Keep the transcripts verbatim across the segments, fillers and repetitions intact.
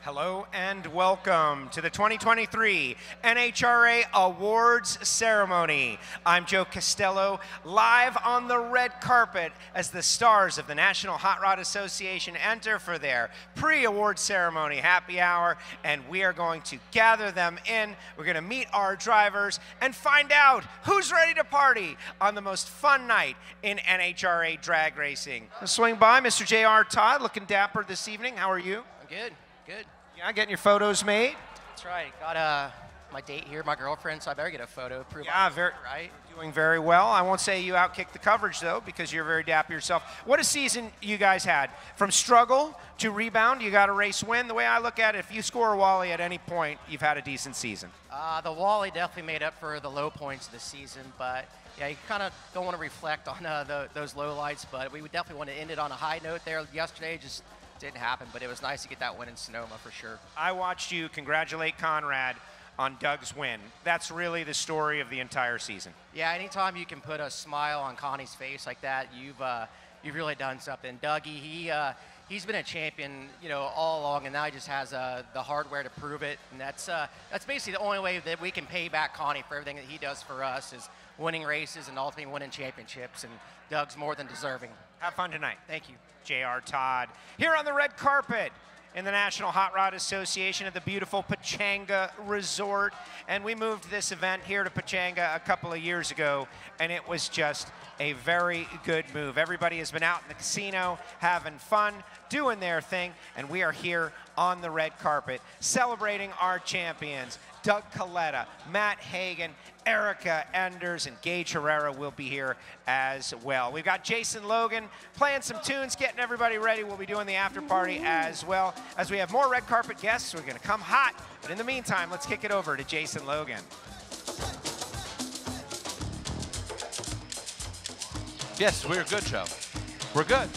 Hello and welcome to the twenty twenty-three N H R A Awards Ceremony. I'm Joe Castello, live on the red carpet as the stars of the National Hot Rod Association enter for their pre-award ceremony happy hour, and we are going to gather them in. We're going to meet our drivers and find out who's ready to party on the most fun night in N H R A drag racing. I'll swing by Mister J R Todd, looking dapper this evening. How are you? I'm good, good. Yeah, getting your photos made. That's right. Got uh, my date here, my girlfriend, so I better get a photo. Prove yeah, very right. Doing very well. I won't say you outkicked the coverage though, because you're very dapper yourself. What a season you guys had. From struggle to rebound, you got a race win. The way I look at it, if you score a Wally at any point, you've had a decent season. Uh, the Wally definitely made up for the low points of the season, but yeah, you kind of don't want to reflect on uh, the, those low lights, but we would definitely want to end it on a high note there yesterday. Just didn't happen, but it was nice to get that win in Sonoma for sure. I watched you congratulate Conrad on Doug's win. That's really the story of the entire season. Yeah, anytime you can put a smile on Connie's face like that, you've uh, you've really done something. Dougie, he uh, he's been a champion, you know, all along, and now he just has uh, the hardware to prove it. And that's uh, that's basically the only way that we can pay back Connie for everything that he does for us is winning races and ultimately winning championships. And Doug's more than deserving. Have fun tonight. Thank you. J R Todd here on the red carpet in the National Hot Rod Association at the beautiful Pechanga Resort. And we moved this event here to Pechanga a couple of years ago, and it was just a very good move. Everybody has been out in the casino having fun, doing their thing, and we are here on the red carpet celebrating our champions. Doug Coletta, Matt Hagan, Erica Enders, and Gage Herrera will be here as well. We've got Jason Logan playing some tunes, getting everybody ready. We'll be doing the after party as well. As we have more red carpet guests, we're gonna come hot. But in the meantime, let's kick it over to Jason Logan. Yes, we're good, Joe. We're good.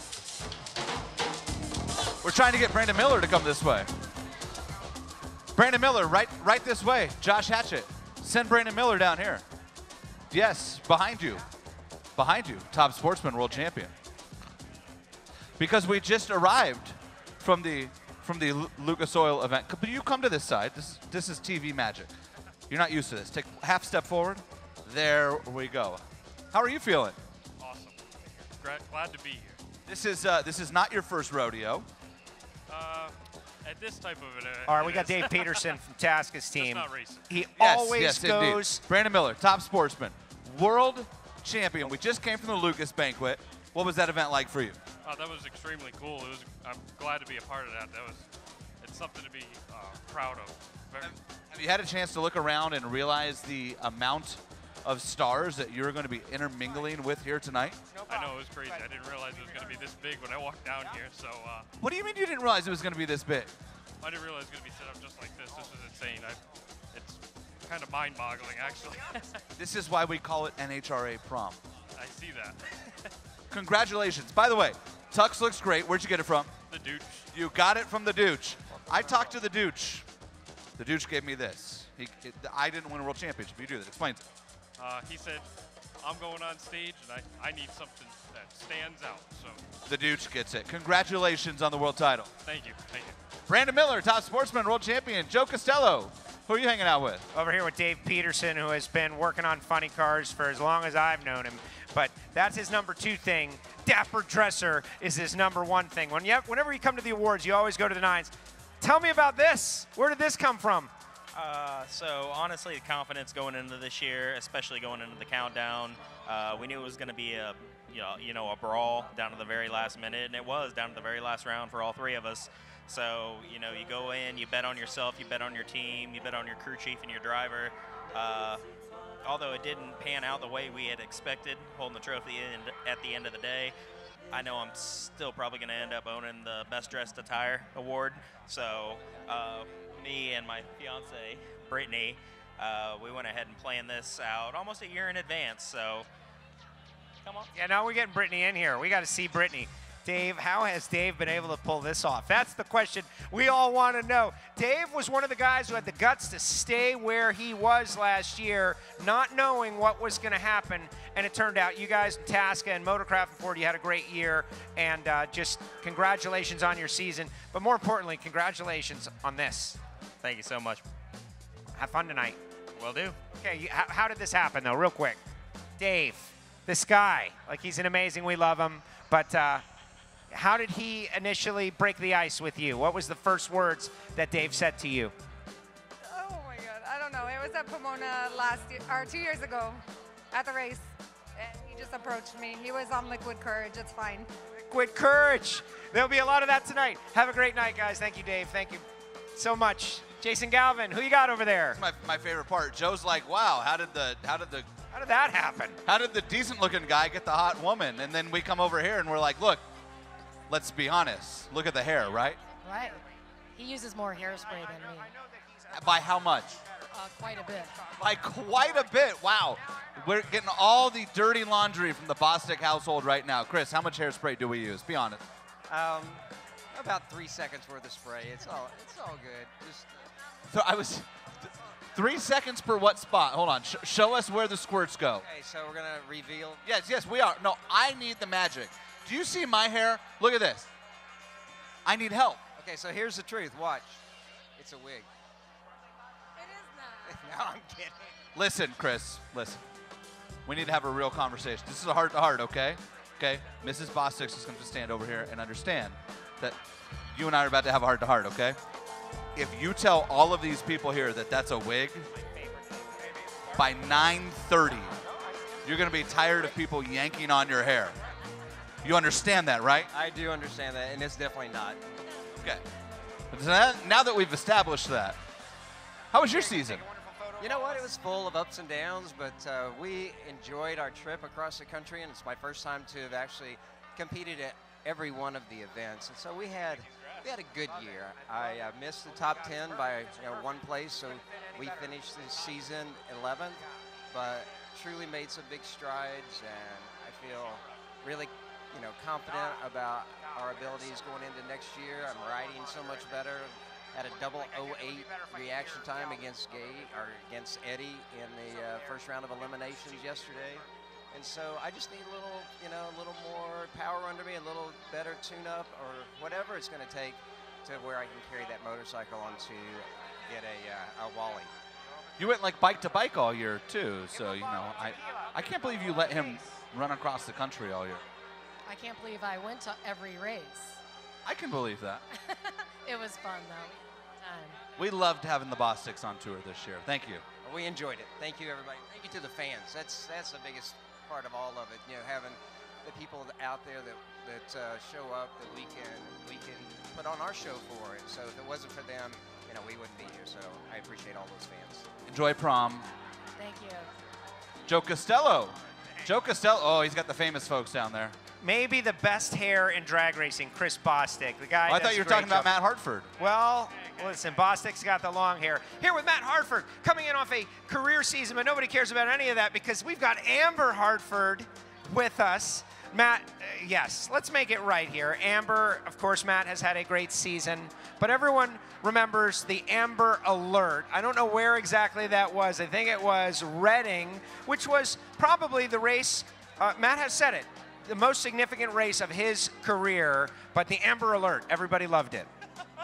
We're trying to get Brandon Miller to come this way. Brandon Miller, right, right this way. Josh Hatchett, send Brandon Miller down here. Yes, behind you. Behind you, top sportsman, world champion. Because we just arrived from the from the Lucas Oil event. But you come to this side. This this is T V magic. You're not used to this. Take half step forward. There we go. How are you feeling? Awesome. Glad to be here. This is uh, this is not your first rodeo. Uh, at this type of it. Uh, All right, it we got is. Dave Peterson from Tasca's team. That's not racing. He Yes, always yes, goes. Indeed. Brandon Miller, top sportsman, world champion. We just came from the Lucas banquet. What was that event like for you? Oh, that was extremely cool. It was. I'm glad to be a part of that. That was. It's something to be uh, proud of. Very. Have, have you had a chance to look around and realize the amount of stars that you're going to be intermingling with here tonight? I know, it was crazy. I didn't realize it was going to be this big when I walked down here. So. Uh, What do you mean you didn't realize it was going to be this big? I didn't realize it was going to be set up just like this. This is insane. I, it's kind of mind-boggling, actually. This is why we call it N H R A prom. I see that. Congratulations. By the way, Tux looks great. Where'd you get it from? The douche. You got it from the Dooch. I talked to the Dooch. The Dooch gave me this. He, it, I didn't win a world championship. You do that. Explain it. Uh, he said, I'm going on stage, and I, I need something that stands out. So The Dooch gets it. Congratulations on the world title. thank you. Thank you. Brandon Miller, top sportsman, world champion. Joe Costello, who are you hanging out with? Over here with Dave Peterson, who has been working on funny cars for as long as I've known him. But that's his number two thing. Dapper dresser is his number one thing. When you have, whenever you come to the awards, you always go to the nines. Tell me about this. Where did this come from? Uh, so honestly, the confidence going into this year, especially going into the countdown, uh, we knew it was going to be a, you know, you know, a brawl down to the very last minute, and it was down to the very last round for all three of us. So, you know, you go in, you bet on yourself, you bet on your team, you bet on your crew chief and your driver. Uh, although it didn't pan out the way we had expected, holding the trophy in, at the end of the day, I know I'm still probably going to end up owning the Best Dressed Attire Award. So, uh, me and my fiance, Brittany, uh, we went ahead and planned this out almost a year in advance. So, come on. Yeah, now we're getting Brittany in here. We got to see Brittany. Dave, how has Dave been able to pull this off? That's the question we all want to know. Dave was one of the guys who had the guts to stay where he was last year, not knowing what was going to happen, and it turned out you guys in Tasca and Motorcraft and Ford, you had a great year, and uh, just congratulations on your season, but more importantly, congratulations on this. Thank you so much. Have fun tonight. Will do. Okay, you, how, how did this happen, though, real quick? Dave, this guy, like he's an amazing, we love him, but uh, how did he initially break the ice with you? What was the first words that Dave said to you? Oh my God, I don't know. It was at Pomona last year, or two years ago at the race. And he just approached me. He was on liquid courage, it's fine. Liquid courage. There'll be a lot of that tonight. Have a great night, guys. Thank you, Dave. Thank you so much. Jason Galvin, who you got over there? My, my favorite part. Joe's like, wow, how did the, how did the, How did that happen? how did the decent looking guy get the hot woman? And then we come over here and we're like, look, let's be honest. Look at the hair, right? Right. He uses more hairspray than me. By how much? Uh, quite a bit. By quite a bit. Wow. We're getting all the dirty laundry from the Bostic household right now. Chris, how much hairspray do we use? Be honest. Um, about three seconds worth of spray. It's all, it's all good. Just. So I was three seconds per what spot? Hold on. Sh show us where the squirts go. Okay, so we're gonna reveal. Yes, yes, we are. No, I need the magic. Do you see my hair? Look at this. I need help. Okay, so here's the truth. Watch. It's a wig. It is not. No, I'm kidding. Listen, Chris, listen. We need to have a real conversation. This is a heart-to-heart, okay? Okay? Missus Bostic is going to stand over here and understand that you and I are about to have a heart-to-heart, okay? If you tell all of these people here that that's a wig, by nine thirty, you're going to be tired of people yanking on your hair. You understand that, right? I do understand that, and it's definitely not. Okay. But now- now that we've established that, how was your season? You know what? It was full of ups and downs, but uh, we enjoyed our trip across the country, and it's my first time to have actually competed at every one of the events. And so we had we had a good year. I uh, missed the top ten by you know, one place, so we finished the season eleventh, but truly made some big strides, and I feel really you know confident about our abilities going into next year. I'm riding so much better. Had a double oh eight reaction time against Gay or against Eddie in the uh, first round of eliminations yesterday, and so I just need a little, you know, a little more power under me, a little better tune-up or whatever it's going to take to where I can carry that motorcycle on to get a uh, a Wally. You went like bike to bike all year too, so you know I I can't believe you let him run across the country all year. I can't believe I went to every race. I can believe that. It was fun, though. Time. We loved having the Bostics on tour this year. Thank you. We enjoyed it. Thank you, everybody. Thank you to the fans. That's that's the biggest part of all of it. You know, having the people out there that that uh, show up that we can we can put on our show for it. So if it wasn't for them, you know, we wouldn't be here. So I appreciate all those fans. Enjoy prom. Thank you. Joe Castello. Joe Castello. Oh, he's got the famous folks down there. Maybe the best hair in drag racing, Chris Bostic. The guy. Oh, I does thought you a were great talking about job. Matt Hartford. Well, listen, Bostic's got the long hair. Here with Matt Hartford, coming in off a career season, but nobody cares about any of that because we've got Amber Hartford with us. Matt, uh, yes, let's make it right here. Amber, of course, Matt has had a great season, but everyone remembers the Amber Alert. I don't know where exactly that was. I think it was Reading, which was probably the race, uh, Matt has said it, the most significant race of his career, but the Amber Alert, everybody loved it.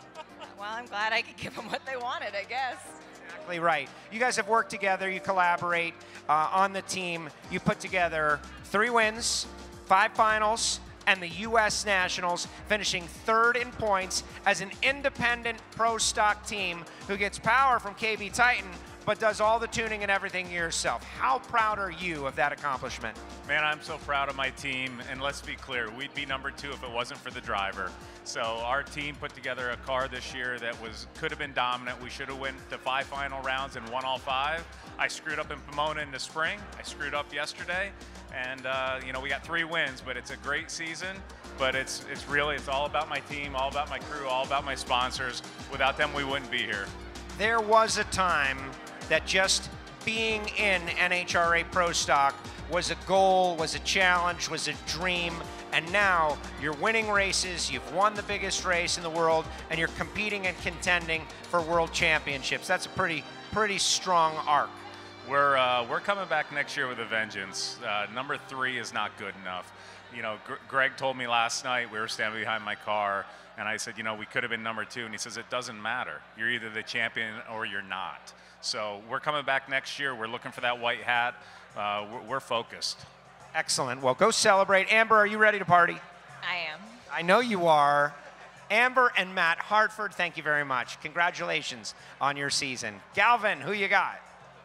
Well, I'm glad I could give them what they wanted, I guess. Exactly right. You guys have worked together, you collaborate uh, on the team. You put together three wins, five finals, and the U S Nationals, finishing third in points as an independent pro stock team who gets power from K B Titan, but does all the tuning and everything yourself. How proud are you of that accomplishment? Man, I'm so proud of my team, and let's be clear, we'd be number two if it wasn't for the driver. So our team put together a car this year that was could have been dominant. We should have went to five final rounds and won all five. I screwed up in Pomona in the spring. I screwed up yesterday, and uh, you know we got three wins, but it's a great season. But it's it's really it's all about my team, all about my crew, all about my sponsors. Without them, we wouldn't be here. There was a time that just being in N H R A Pro Stock was a goal, was a challenge, was a dream, and now you're winning races, you've won the biggest race in the world, and you're competing and contending for world championships. That's a pretty, pretty strong arc. We're, uh, we're coming back next year with a vengeance. Uh, number three is not good enough. You know, Gr Greg told me last night, we were standing behind my car, and I said, you know, we could have been number two, and he says, it doesn't matter. You're either the champion or you're not. So we're coming back next year. We're looking for that white hat. Uh, we're, we're focused. Excellent. Well, go celebrate. Amber, are you ready to party? I am. I know you are. Amber and Matt Hartford, thank you very much. Congratulations on your season. Galvin, who you got?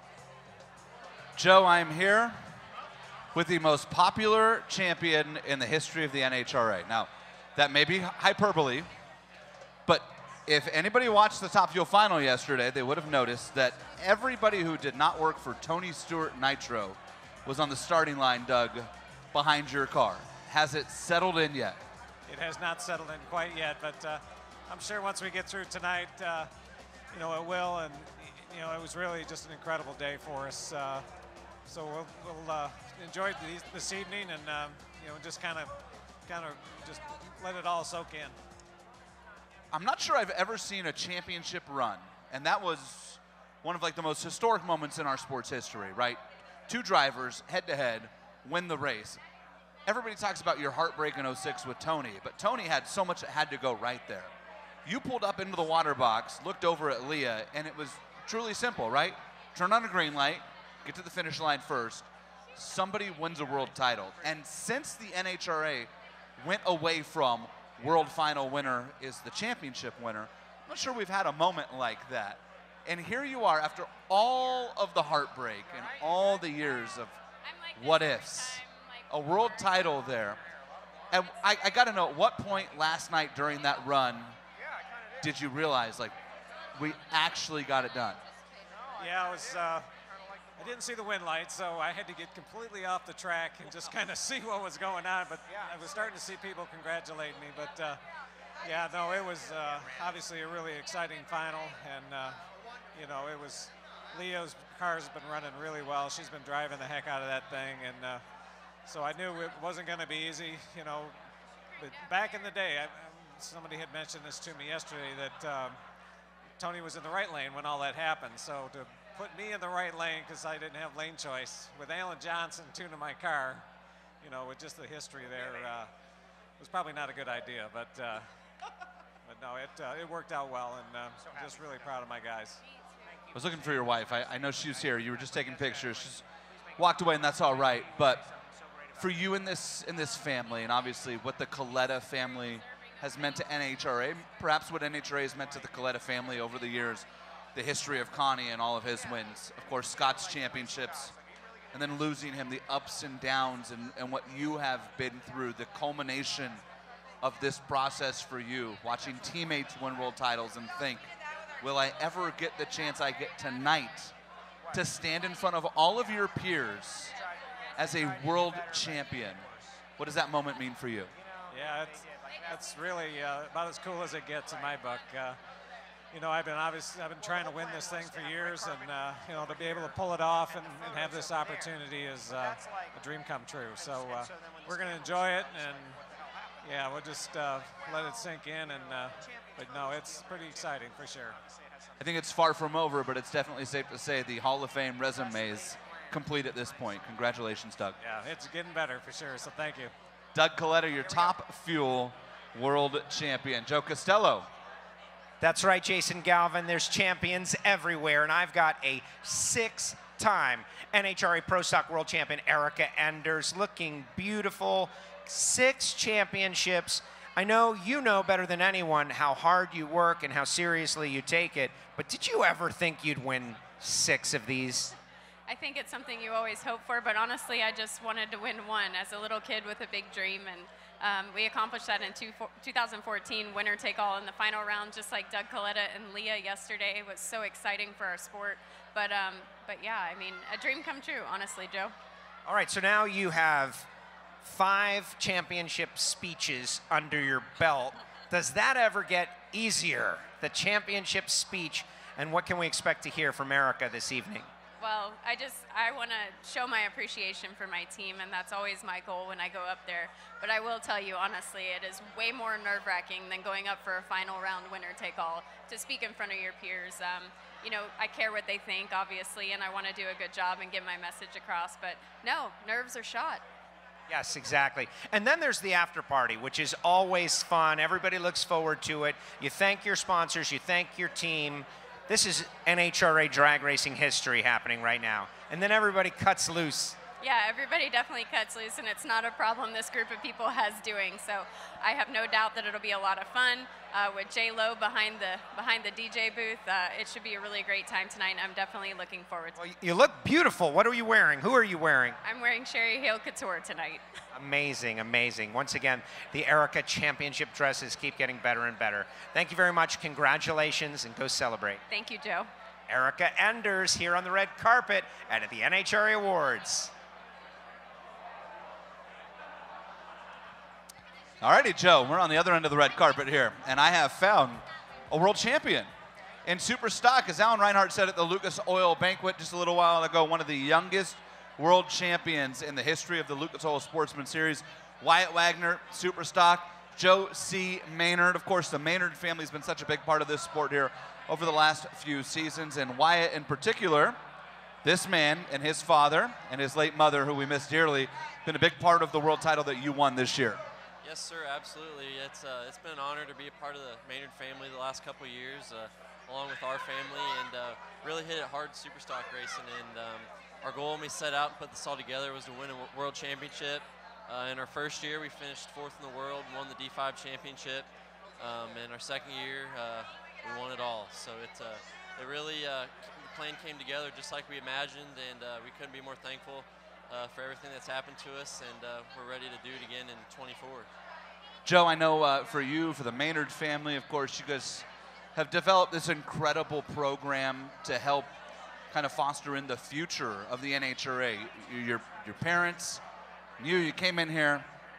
Joe, I'm here with the most popular champion in the history of the N H R A. Now, that may be hyperbole, but if anybody watched the Top Fuel Final yesterday, they would have noticed that everybody who did not work for Tony Stewart Nitro was on the starting line, Doug, behind your car. Has it settled in yet? It has not settled in quite yet, but uh, I'm sure once we get through tonight, uh, you know, it will. And, you know, it was really just an incredible day for us. Uh, so we'll, we'll uh, enjoy these, this evening and, um, you know, just kind of, kind of just let it all soak in. I'm not sure I've ever seen a championship run, and that was one of like the most historic moments in our sports history, right? Two drivers head-to-head win the race. Everybody talks about your heartbreak in oh six with Tony, but Tony had so much that had to go right there. You pulled up into the water box, looked over at Leah, and it was truly simple, right? Turn on a green light, get to the finish line first. Somebody wins a world title. And since the N H R A went away from world final winner is the championship winner, I'm not sure we've had a moment like that. And here you are after all of the heartbreak and all the years of what ifs. A world title there. And I, I got to know, at what point last night during that run did you realize, like, we actually got it done? Yeah, I was, uh, I didn't see the wind light, so I had to get completely off the track and just kind of see what was going on. But I was starting to see people congratulate me. But uh, yeah, no, it was uh, obviously a really exciting final. And, uh, you know, it was, Leo's car's been running really well. She's been driving the heck out of that thing. And uh, so I knew it wasn't going to be easy, you know. But back in the day, I, somebody had mentioned this to me yesterday that um, Tony was in the right lane when all that happened. So to put me in the right lane because I didn't have lane choice with Alan Johnson tuning my car, you know, with just the history there, uh, was probably not a good idea. But uh, but no, it uh, it worked out well, and uh, I'm just really proud of my guys. I was looking for your wife. I, I know she was here. You were just taking pictures. She's walked away, and that's all right. But for you in this in this family, and obviously what the Coletta family has meant to N H R A, perhaps what N H R A has meant to the Coletta family over the years, the history of Connie and all of his wins, of course, Scott's championships, and then losing him, the ups and downs, and, and what you have been through, the culmination of this process for you, watching teammates win world titles and think, will I ever get the chance I get tonight to stand in front of all of your peers as a world champion? What does that moment mean for you? Yeah, it's, that's really uh, about as cool as it gets in my book. Uh, you know, I've been obviously I've been trying to win this thing for years, and uh, you know, to be able to pull it off and, and have this opportunity is uh, a dream come true. So uh, we're going to enjoy it, and yeah, we'll just uh, let it sink in. And uh, but no, it's pretty exciting for sure. I think it's far from over, but it's definitely safe to say the Hall of Fame resume is complete at this point. Congratulations, Doug. Yeah, it's getting better for sure. So thank you. Doug Coletta, your Top Fuel world champion. Joe Castello. That's right, Jason Galvin. There's champions everywhere, and I've got a six-time N H R A Pro Stock World Champion, Erica Enders, looking beautiful. Six championships. I know you know better than anyone how hard you work and how seriously you take it, but did you ever think you'd win six of these? I think it's something you always hope for, but honestly, I just wanted to win one as a little kid with a big dream, and um, we accomplished that in two, two thousand fourteen, winner take all in the final round, just like Doug Coletta and Leah yesterday. It was so exciting for our sport, but, um, but yeah, I mean, a dream come true, honestly, Joe. All right, so now you have five championship speeches under your belt. Does that ever get easier, the championship speech, and what can we expect to hear from Erica this evening? Well, I just, I want to show my appreciation for my team, and that's always my goal when I go up there. But I will tell you, honestly, it is way more nerve-wracking than going up for a final round winner-take-all to speak in front of your peers. Um, you know, I care what they think, obviously, and I want to do a good job and get my message across. But no, nerves are shot. Yes, exactly. And then there's the after party, which is always fun. Everybody looks forward to it. You thank your sponsors, you thank your team. This is N H R A drag racing history happening right now. And then everybody cuts loose. Yeah, everybody definitely cuts loose, and it's not a problem this group of people has doing. So I have no doubt that it'll be a lot of fun uh, with J Lo behind the behind the D J booth. Uh, it should be a really great time tonight, and I'm definitely looking forward to it. Well, you look beautiful. What are you wearing? Who are you wearing? I'm wearing Sherry Hale Couture tonight. Amazing, amazing. Once again, the Erica Championship dresses keep getting better and better. Thank you very much. Congratulations, and go celebrate. Thank you, Joe. Erica Enders here on the red carpet and at the N H R A Awards. Alrighty, Joe, we're on the other end of the red carpet here, and I have found a world champion in super stock. As Alan Reinhart said at the Lucas Oil Banquet just a little while ago, one of the youngest world champions in the history of the Lucas Oil Sportsman Series. Wyatt Wagner, super stock. Joe C. Maynard. Of course, the Maynard family has been such a big part of this sport here over the last few seasons, and Wyatt in particular, this man and his father and his late mother, who we miss dearly, been a big part of the world title that you won this year. Yes, sir, absolutely. It's, uh, it's been an honor to be a part of the Maynard family the last couple of years, uh, along with our family, and uh, really hit it hard super stock racing. And um, our goal when we set out and put this all together was to win a world championship. Uh, in our first year, we finished fourth in the world and won the D five championship. Um, and our second year, uh, we won it all. So it, uh, it really, uh, the plan came together just like we imagined, and uh, we couldn't be more thankful uh, for everything that's happened to us, and uh, we're ready to do it again in twenty-four. Joe, I know uh, for you, for the Maynard family, of course, you guys have developed this incredible program to help kind of foster in the future of the N H R A. Your, your parents, you, you came in here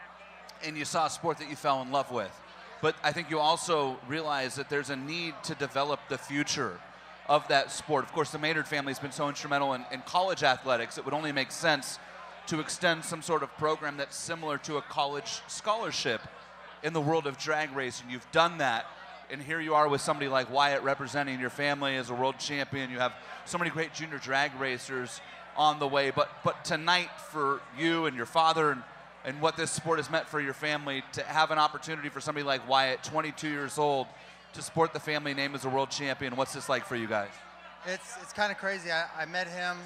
and you saw a sport that you fell in love with. But I think you also realize that there's a need to develop the future of that sport. Of course, the Maynard family has been so instrumental in, in college athletics, it would only make sense to extend some sort of program that's similar to a college scholarship in the world of drag racing. You've done that, and here you are with somebody like Wyatt representing your family as a world champion. You have so many great junior drag racers on the way, but but tonight for you and your father and, and what this sport has meant for your family, to have an opportunity for somebody like Wyatt, twenty-two years old, to support the family name as a world champion. What's this like for you guys? It's, it's kind of crazy. I, I met him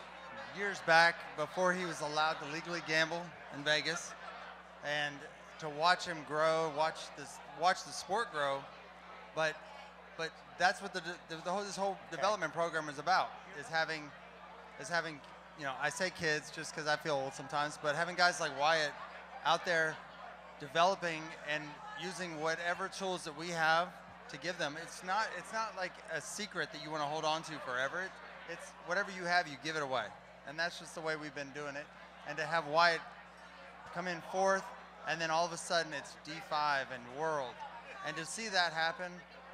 years back before he was allowed to legally gamble in Vegas, and to watch him grow, watch this, watch the sport grow, but, but that's what the, the, the whole, this whole development program is about. Is having, is having, you know, I say kids just because I feel old sometimes, but having guys like Wyatt out there developing and using whatever tools that we have to give them. It's not, it's not like a secret that you want to hold on to forever. It, it's whatever you have, you give it away, and that's just the way we've been doing it. And to have Wyatt come in fourth, and then all of a sudden it's D five and world. And to see that happen,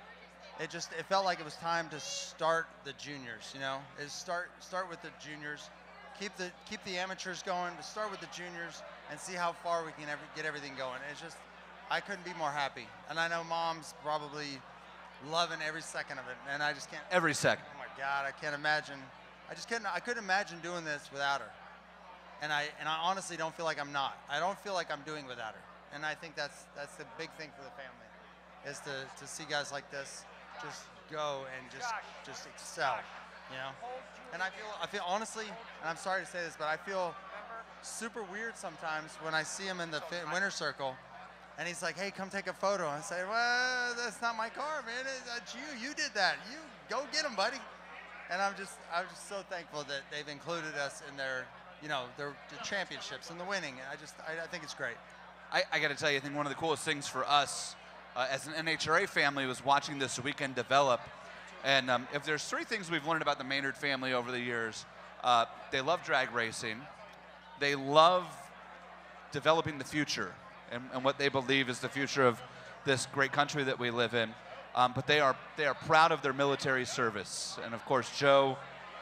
it just, it felt like it was time to start the juniors, you know? Is start start with the juniors, keep the keep the amateurs going, but start with the juniors and see how far we can ever get everything going. It's just, I couldn't be more happy. And I know Mom's probably loving every second of it, and I just can't. Every second. Oh my God, I can't imagine. I just couldn't, I couldn't imagine doing this without her. And I, and I honestly don't feel like I'm not. I don't feel like I'm doing without her. And I think that's, that's the big thing for the family, is to, to see guys like this just go and just, just excel, you know? And I feel, I feel honestly, and I'm sorry to say this, but I feel super weird sometimes when I see him in the winner circle, and he's like, hey, come take a photo. And I say, well, that's not my car, man. That's you. You did that. You go get him, buddy. And I'm just, I'm just so thankful that they've included us in their, you know, their, the championships and the winning. I just, I, I think it's great. I, I got to tell you, I think one of the coolest things for us uh, as an N H R A family was watching this weekend develop. And um, if there's three things we've learned about the Maynard family over the years, uh, they love drag racing, they love developing the future and, and what they believe is the future of this great country that we live in. Um, but they are, they are proud of their military service. And of course, Joe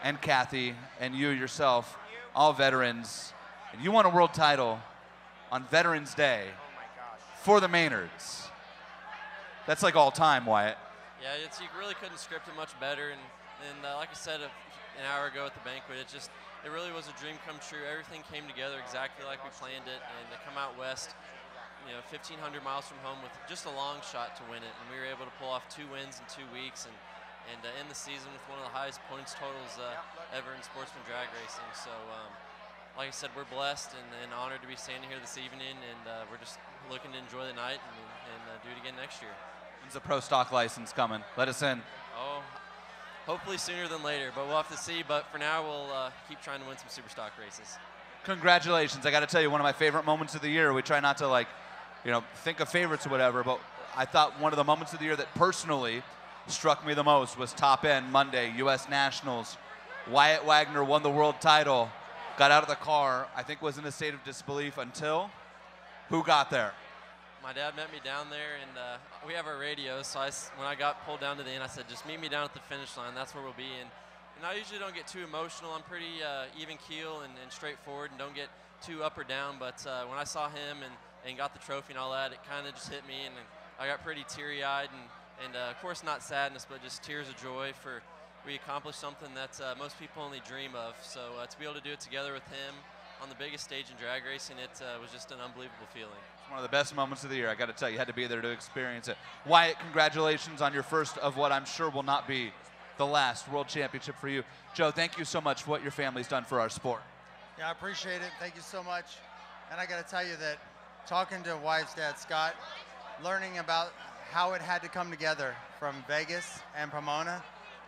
and Kathy and you yourself, all veterans, and you won a world title on Veterans Day for the Maynards. That's like all time, Wyatt. Yeah, it's, you really couldn't script it much better. And, and uh, like I said a, an hour ago at the banquet, it just it really was a dream come true. Everything came together exactly like we planned it. And to come out west, you know, fifteen hundred miles from home with just a long shot to win it. And we were able to pull off two wins in two weeks and, and uh, end the season with one of the highest points totals uh, ever in sportsman drag racing. So, um, like I said, we're blessed and, and honored to be standing here this evening. And uh, we're just looking to enjoy the night and, and uh, do it again next year. When's the pro stock license coming? Let us in. Oh, hopefully sooner than later, but we'll have to see. But for now, we'll uh, keep trying to win some super stock races. Congratulations. I got to tell you, one of my favorite moments of the year, we try not to, like, you know, think of favorites or whatever, but I thought one of the moments of the year that personally struck me the most was top end Monday, U S Nationals. Wyatt Wagner won the world title, got out of the car, I think was in a state of disbelief until who got there? My dad met me down there, and uh, we have our radios, so I, when I got pulled down to the end, I said, just meet me down at the finish line. That's where we'll be. And, and I usually don't get too emotional. I'm pretty uh, even keel and, and straightforward and don't get too up or down. But uh, when I saw him and, and got the trophy and all that, it kind of just hit me, and I got pretty teary-eyed. And, and uh, of course, not sadness, but just tears of joy for we accomplished something that uh, most people only dream of. So uh, to be able to do it together with him on the biggest stage in drag racing, it uh, was just an unbelievable feeling. One of the best moments of the year. I got to tell you, you had to be there to experience it. Wyatt, congratulations on your first of what I'm sure will not be the last World Championship for you. Joe, thank you so much for what your family's done for our sport. Yeah, I appreciate it. Thank you so much. And I got to tell you that talking to Wyatt's dad, Scott, learning about how it had to come together from Vegas and Pomona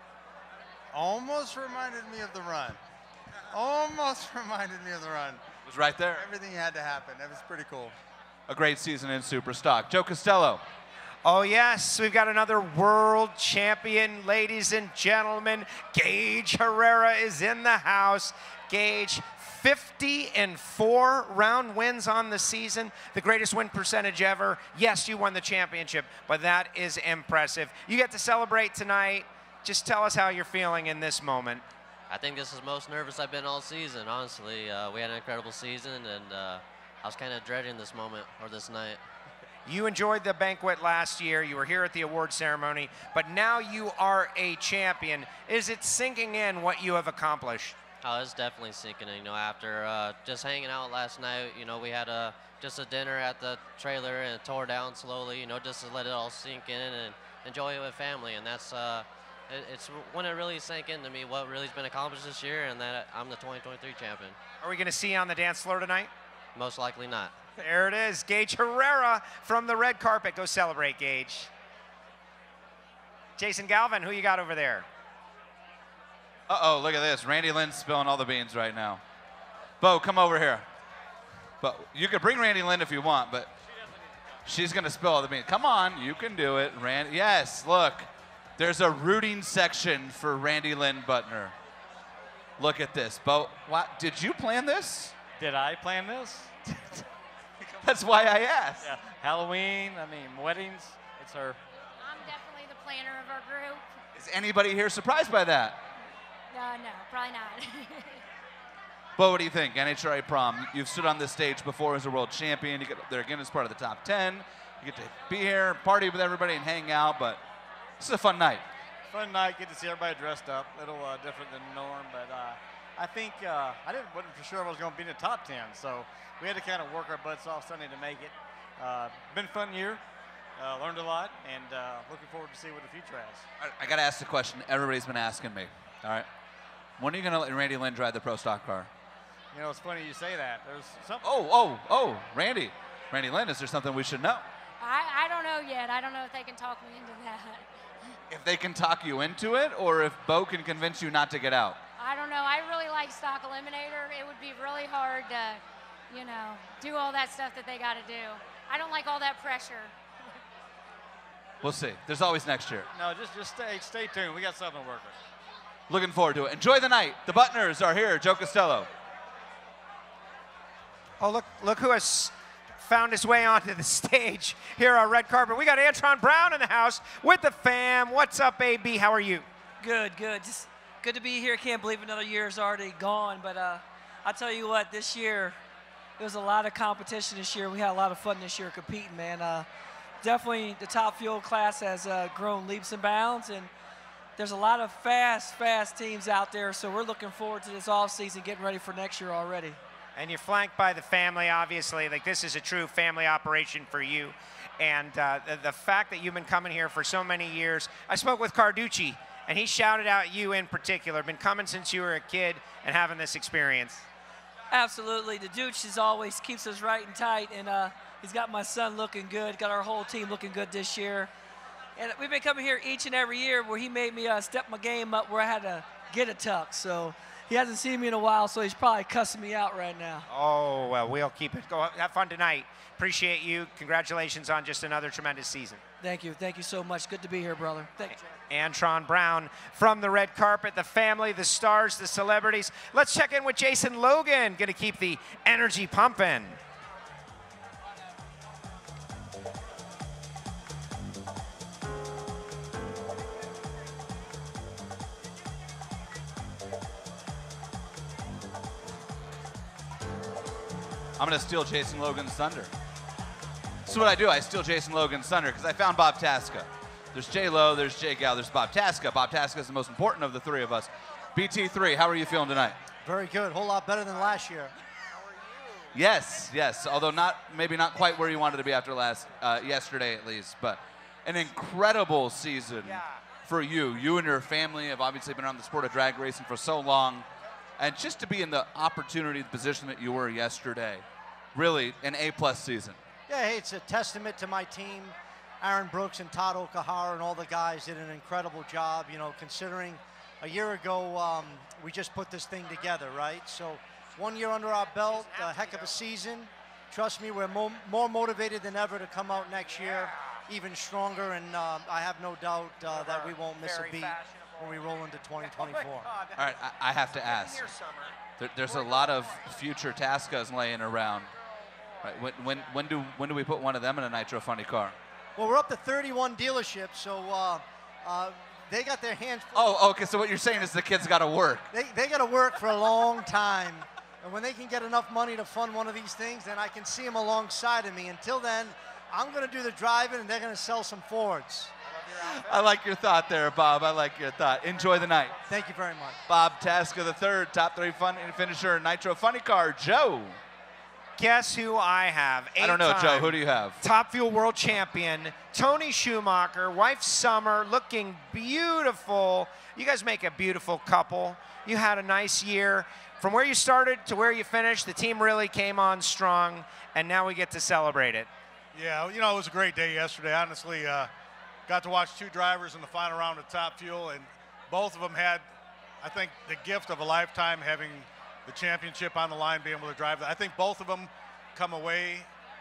almost reminded me of the run. Almost reminded me of the run. It was right there. Everything had to happen. It was pretty cool. A great season in Superstock. Joe Castello. Oh, yes, we've got another world champion, ladies and gentlemen. Gage Herrera is in the house. Gage, fifty and four round wins on the season, the greatest win percentage ever. Yes, you won the championship, but that is impressive. You get to celebrate tonight. Just tell us how you're feeling in this moment. I think this is the most nervous I've been all season, honestly. Uh, we had an incredible season, and uh, I was kind of dreading this moment or this night. You enjoyed the banquet last year. You were here at the award ceremony, but now you are a champion. Is it sinking in what you have accomplished? Oh, it's definitely sinking in. You know, after uh, just hanging out last night, you know, we had a just a dinner at the trailer and it tore down slowly, you know, just to let it all sink in and enjoy it with family. And that's uh, it, it's when it really sank into me what really's been accomplished this year, and that I'm the twenty twenty-three champion. Are we going to see you on the dance floor tonight? Most likely not. There it is, Gage Herrera from the red carpet. Go celebrate, Gage. Jason Galvin, who you got over there? Uh-oh, look at this. Randy Lynn's spilling all the beans right now. Bo, come over here. But you can bring Randy Lynn if you want, but she's going to spill all the beans. Come on, you can do it. Randy. Yes, look. There's a rooting section for Randy Lynn Butner. Look at this. Bo, what, did you plan this? Did I plan this? That's why I asked. Yeah. Halloween, I mean, weddings, it's her. I'm definitely the planner of our group. Is anybody here surprised by that? Uh, no, probably not. Bo, what do you think? N H R A prom. You've stood on this stage before as a world champion. You get up there again as part of the top ten. You get to be here, party with everybody, and hang out, but this is a fun night. Fun night, get to see everybody dressed up. A little uh, different than norm, but uh, I think uh, I didn't wasn't for sure I was going to be in the top ten, so we had to kind of work our butts off Sunday to make it. Uh, been a fun year, uh, learned a lot, and uh, looking forward to see what the future has. I, I got to ask the question everybody's been asking me. All right, when are you going to let Randy Lynn drive the pro stock car? You know, it's funny you say that. There's something. Oh, oh, oh, Randy, Randy Lynn. Is there something we should know? I, I don't know yet. I don't know if they can talk me into that. If they can talk you into it, or if Bo can convince you not to get out. I don't know. I really like Stock Eliminator. It would be really hard to, you know, do all that stuff that they got to do. I don't like all that pressure. We'll see. There's always next year. No, just just stay stay tuned. We got something to work with. Looking forward to it. Enjoy the night. The Butners are here. Joe Castello. Oh, look, look who has found his way onto the stage here on red carpet. We got Antron Brown in the house with the fam. What's up, A B? How are you? Good, good. Just good to be here. Can't believe another year is already gone. But uh, I tell you what, this year, there was a lot of competition this year. We had a lot of fun this year competing, man. Uh, definitely the top fuel class has uh, grown leaps and bounds. And there's a lot of fast, fast teams out there. So we're looking forward to this offseason, getting ready for next year already. And you're flanked by the family, obviously. Like, this is a true family operation for you. And uh, the, the fact that you've been coming here for so many years. I spoke with Carducci, and he shouted out you in particular. Been coming since you were a kid and having this experience. Absolutely. The Dooch is always keeps us right and tight, and uh, he's got my son looking good, got our whole team looking good this year. And we've been coming here each and every year where he made me uh, step my game up where I had to get a tuck. So he hasn't seen me in a while, so he's probably cussing me out right now. Oh, well, we'll keep it. Go have fun tonight. Appreciate you. Congratulations on just another tremendous season. Thank you. Thank you so much. Good to be here, brother. Thank you. Antron Brown from the red carpet, the family, the stars, the celebrities. Let's check in with Jason Logan. Going to keep the energy pumping. I'm going to steal Jason Logan's thunder. This is what I do. I steal Jason Logan's thunder because I found Bob Tasca. There's J-Lo, there's J-Gal, there's Bob Tasca. Bob Tasca is the most important of the three of us. B T three, how are you feeling tonight? Very good. A whole lot better than last year. Yes, yes. Although not, maybe not quite where you wanted to be after last, uh, yesterday at least. But an incredible season yeah. for you. You and your family have obviously been around the sport of drag racing for so long. And just to be in the opportunity, the position that you were yesterday, really an A-plus season. Yeah, hey, it's a testament to my team. Aaron Brooks and Todd Okahara and all the guys did an incredible job, you know, considering a year ago um, we just put this thing together, right? So one year under our belt, a heck of a season. Trust me, we're mo more motivated than ever to come out next year, even stronger, and uh, I have no doubt uh, that we won't miss a beat when we roll into twenty twenty-four. All right, I, I have to ask. There, there's a lot of future Tascas laying around. Right, when, when, when, do, when do we put one of them in a Nitro Funny car? Well, we're up to thirty-one dealerships, so uh, uh, they got their hands full. Oh, okay, so what you're saying is the kids got to work. They, they got to work for a long time. And when they can get enough money to fund one of these things, then I can see them alongside of me. Until then, I'm going to do the driving, and they're going to sell some Fords. I like your thought there, Bob. I like your thought. Enjoy the night. Thank you very much. Bob Tasca the third, top three fun finisher, Nitro Funny Car. Joe. Guess who I have? I don't know, Joe. Who do you have? Top Fuel World Champion, Tony Schumacher, wife Summer, looking beautiful. You guys make a beautiful couple. You had a nice year. From where you started to where you finished, the team really came on strong, and now we get to celebrate it. Yeah, you know, it was a great day yesterday. Honestly, uh, got to watch two drivers in the final round of Top Fuel, and both of them had, I think, the gift of a lifetime, having the championship on the line, being able to drive that. I think both of them come away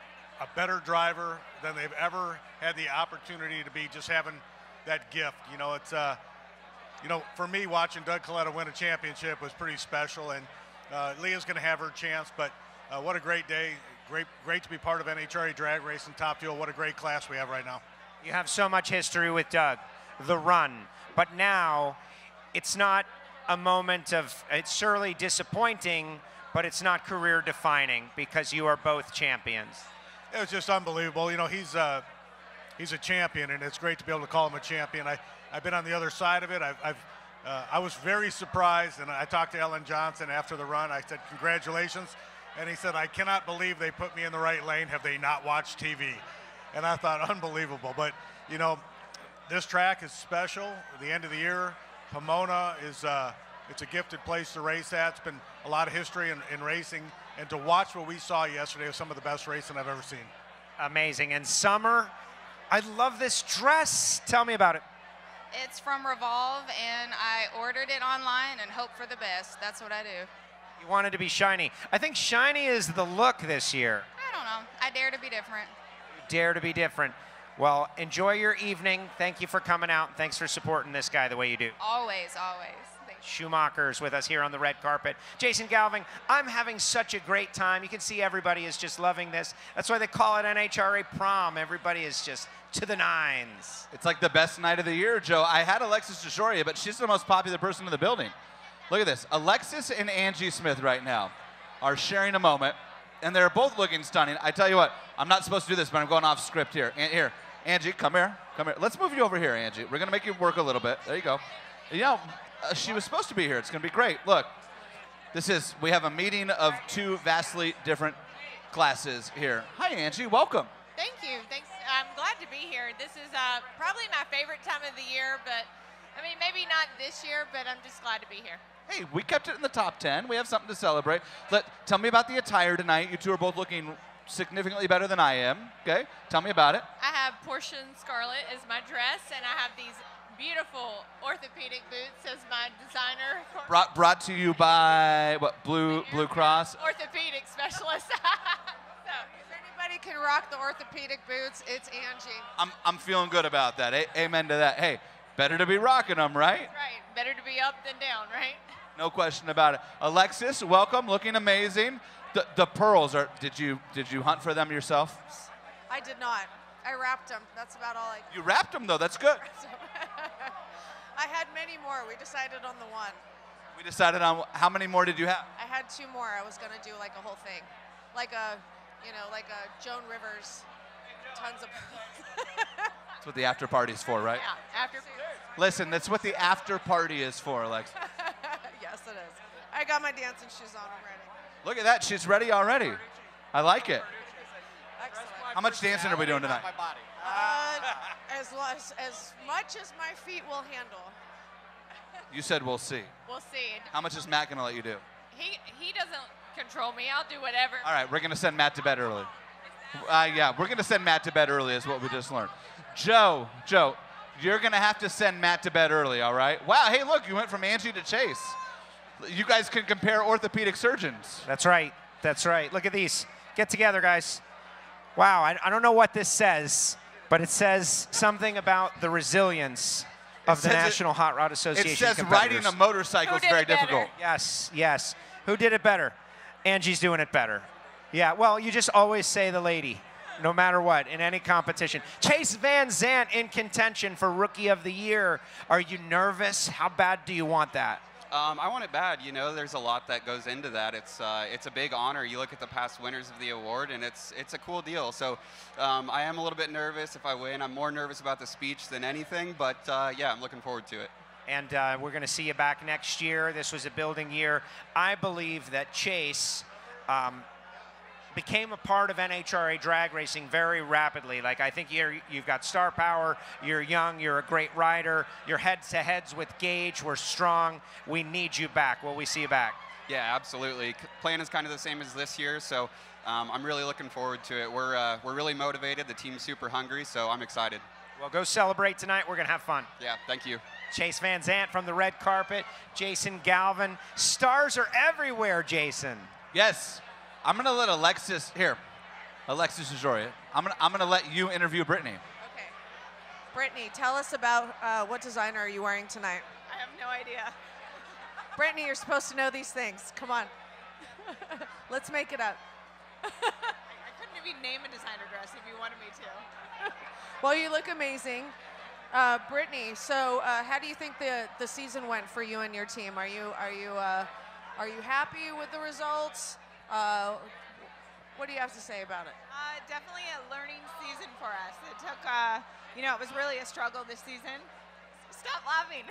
a better driver than they've ever had the opportunity to be, just having that gift. You know, it's, uh, you know, for me, watching Doug Coletta win a championship was pretty special, and uh, Leah's going to have her chance, but uh, what a great day. Great, great to be part of N H R A Drag Racing Top Fuel. What a great class we have right now. You have so much history with Doug, the run, but now it's not a moment of, it's surely disappointing, but it's not career defining because you are both champions. It was just unbelievable. You know, he's, uh, he's a champion, and it's great to be able to call him a champion. I, I've been on the other side of it. I've, I've, uh, I was very surprised, and I talked to Ellen Johnson after the run. I said, congratulations. And he said, I cannot believe they put me in the right lane. Have they not watched T V? And I thought, unbelievable. But, you know, this track is special. At the end of the year, Pomona is uh, it's a gifted place to race at. It's been a lot of history in, in racing. And to watch what we saw yesterday was some of the best racing I've ever seen. Amazing. And Summer, I love this dress. Tell me about it. It's from Revolve, and I ordered it online and hope for the best. That's what I do. You wanted to be shiny. I think shiny is the look this year. I don't know. I dare to be different. Dare to be different. Well, enjoy your evening. Thank you for coming out. Thanks for supporting this guy the way you do. Always, always. Thanks. Schumacher's with us here on the red carpet. Jason Galvin, I'm having such a great time. You can see everybody is just loving this. That's why they call it N H R A prom. Everybody is just to the nines. It's like the best night of the year, Joe. I had Alexis DeJoria, but she's the most popular person in the building. Look at this. Alexis and Angie Smith right now are sharing a moment, and they're both looking stunning. I tell you what, I'm not supposed to do this, but I'm going off script here. And here, Angie, come here. Come here. Let's move you over here, Angie. We're going to make you work a little bit. There you go. You know, uh, she was supposed to be here. It's going to be great. Look, this is, we have a meeting of two vastly different classes here. Hi, Angie. Welcome. Thank you. Thanks. I'm glad to be here. This is uh, probably my favorite time of the year, but I mean, maybe not this year, but I'm just glad to be here. Hey, we kept it in the top ten. We have something to celebrate. Let, tell me about the attire tonight. You two are both looking significantly better than I am. Okay, tell me about it. I have Portion Scarlet as my dress, and I have these beautiful orthopedic boots as my designer. Brought brought to you by what? Blue Blue Cross. Orthopedic specialist. So, if anybody can rock the orthopedic boots, it's Angie. I'm I'm feeling good about that. A amen to that. Hey, better to be rocking them, right? Right. Better to be up than down, right? No question about it. Alexis, welcome. Looking amazing. The the pearls are. Did you did you hunt for them yourself? I did not. I wrapped them. That's about all I did. You wrapped them though. That's good. I had many more. We decided on the one. We decided on how many more did you have? I had two more. I was gonna do like a whole thing, like a, you know, like a Joan Rivers, tons of. That's what the after party's for, right? Yeah, after. Listen, that's what the after party is for, Alex. Yes, it is. I got my dancing shoes on. I'm ready. Look at that. She's ready already. I like it. Excellent. How much dancing are we doing tonight? Uh, as, as, as much as my feet will handle. You said we'll see. We'll see. How much is Matt going to let you do? He, he doesn't control me. I'll do whatever. All right, we're going to send Matt to bed early. Uh, yeah, we're going to send Matt to bed early is what we just learned. Joe, Joe, you're going to have to send Matt to bed early, all right? Wow, hey, look, you went from Angie to Chase. You guys can compare orthopedic surgeons. That's right. That's right. Look at these. Get together, guys. Wow, I, I don't know what this says, but it says something about the resilience of the National it, Hot Rod Association. It says riding a motorcycle is very difficult. Yes, yes. Who did it better? Angie's doing it better. Yeah, well, you just always say the lady, no matter what, in any competition. Chase Van Zandt in contention for Rookie of the Year. Are you nervous? How bad do you want that? Um, I want it bad. You know, there's a lot that goes into that. It's uh, it's a big honor. You look at the past winners of the award, and it's it's a cool deal. So um, I am a little bit nervous if I win. I'm more nervous about the speech than anything, but uh, yeah, I'm looking forward to it. And uh, we're going to see you back next year. This was a building year. I believe that Chase um, became a part of N H R A drag racing very rapidly. Like, I think you're, you've got star power, you're young, you're a great rider, your head-to-heads with Gage were strong. We need you back. Will we see you back? Yeah, absolutely. Plan is kind of the same as this year, so um, I'm really looking forward to it. We're, uh, we're really motivated. The team's super hungry, so I'm excited. Well, go celebrate tonight. We're going to have fun. Yeah, thank you. Chase Van Zandt from the red carpet, Jason Galvin. Stars are everywhere, Jason. Yes. I'm going to let Alexis, here, Alexis DeJoria, I'm going to I'm gonna let you interview Brittany. Okay. Brittany, tell us about uh, what designer are you wearing tonight? I have no idea. Brittany, you're supposed to know these things. Come on. Let's make it up. I couldn't even name a designer dress if you wanted me to. Well, you look amazing. Uh, Brittany, so uh, how do you think the, the season went for you and your team? Are you, are you, uh, are you happy with the results? Uh, what do you have to say about it? Uh, definitely a learning season for us. It took, uh, you know, it was really a struggle this season. Stop laughing.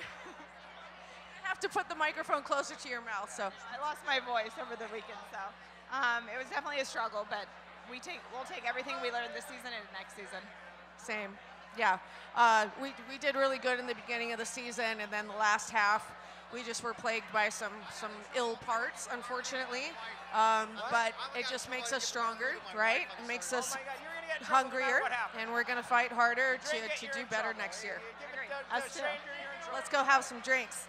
You have to put the microphone closer to your mouth. So I lost my voice over the weekend, so um, it was definitely a struggle. But we take, we'll take everything we learned this season into next season. Same, yeah. Uh, we we did really good in the beginning of the season, and then the last half, we just were plagued by some some ill parts, unfortunately. Um, but it just makes us stronger, right? It makes us hungrier, and we're going to fight harder to, to do better next year. Us too. Let's go have some drinks.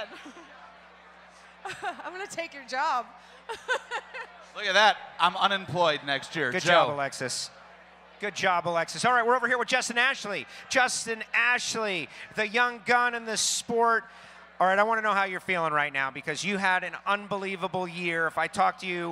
Good. I'm going to take your job. Look at that. I'm unemployed next year. Good Joe. job, Alexis. Good job, Alexis. All right, we're over here with Justin Ashley. Justin Ashley, the young gun in the sport. All right, I want to know how you're feeling right now because you had an unbelievable year. If I talk to you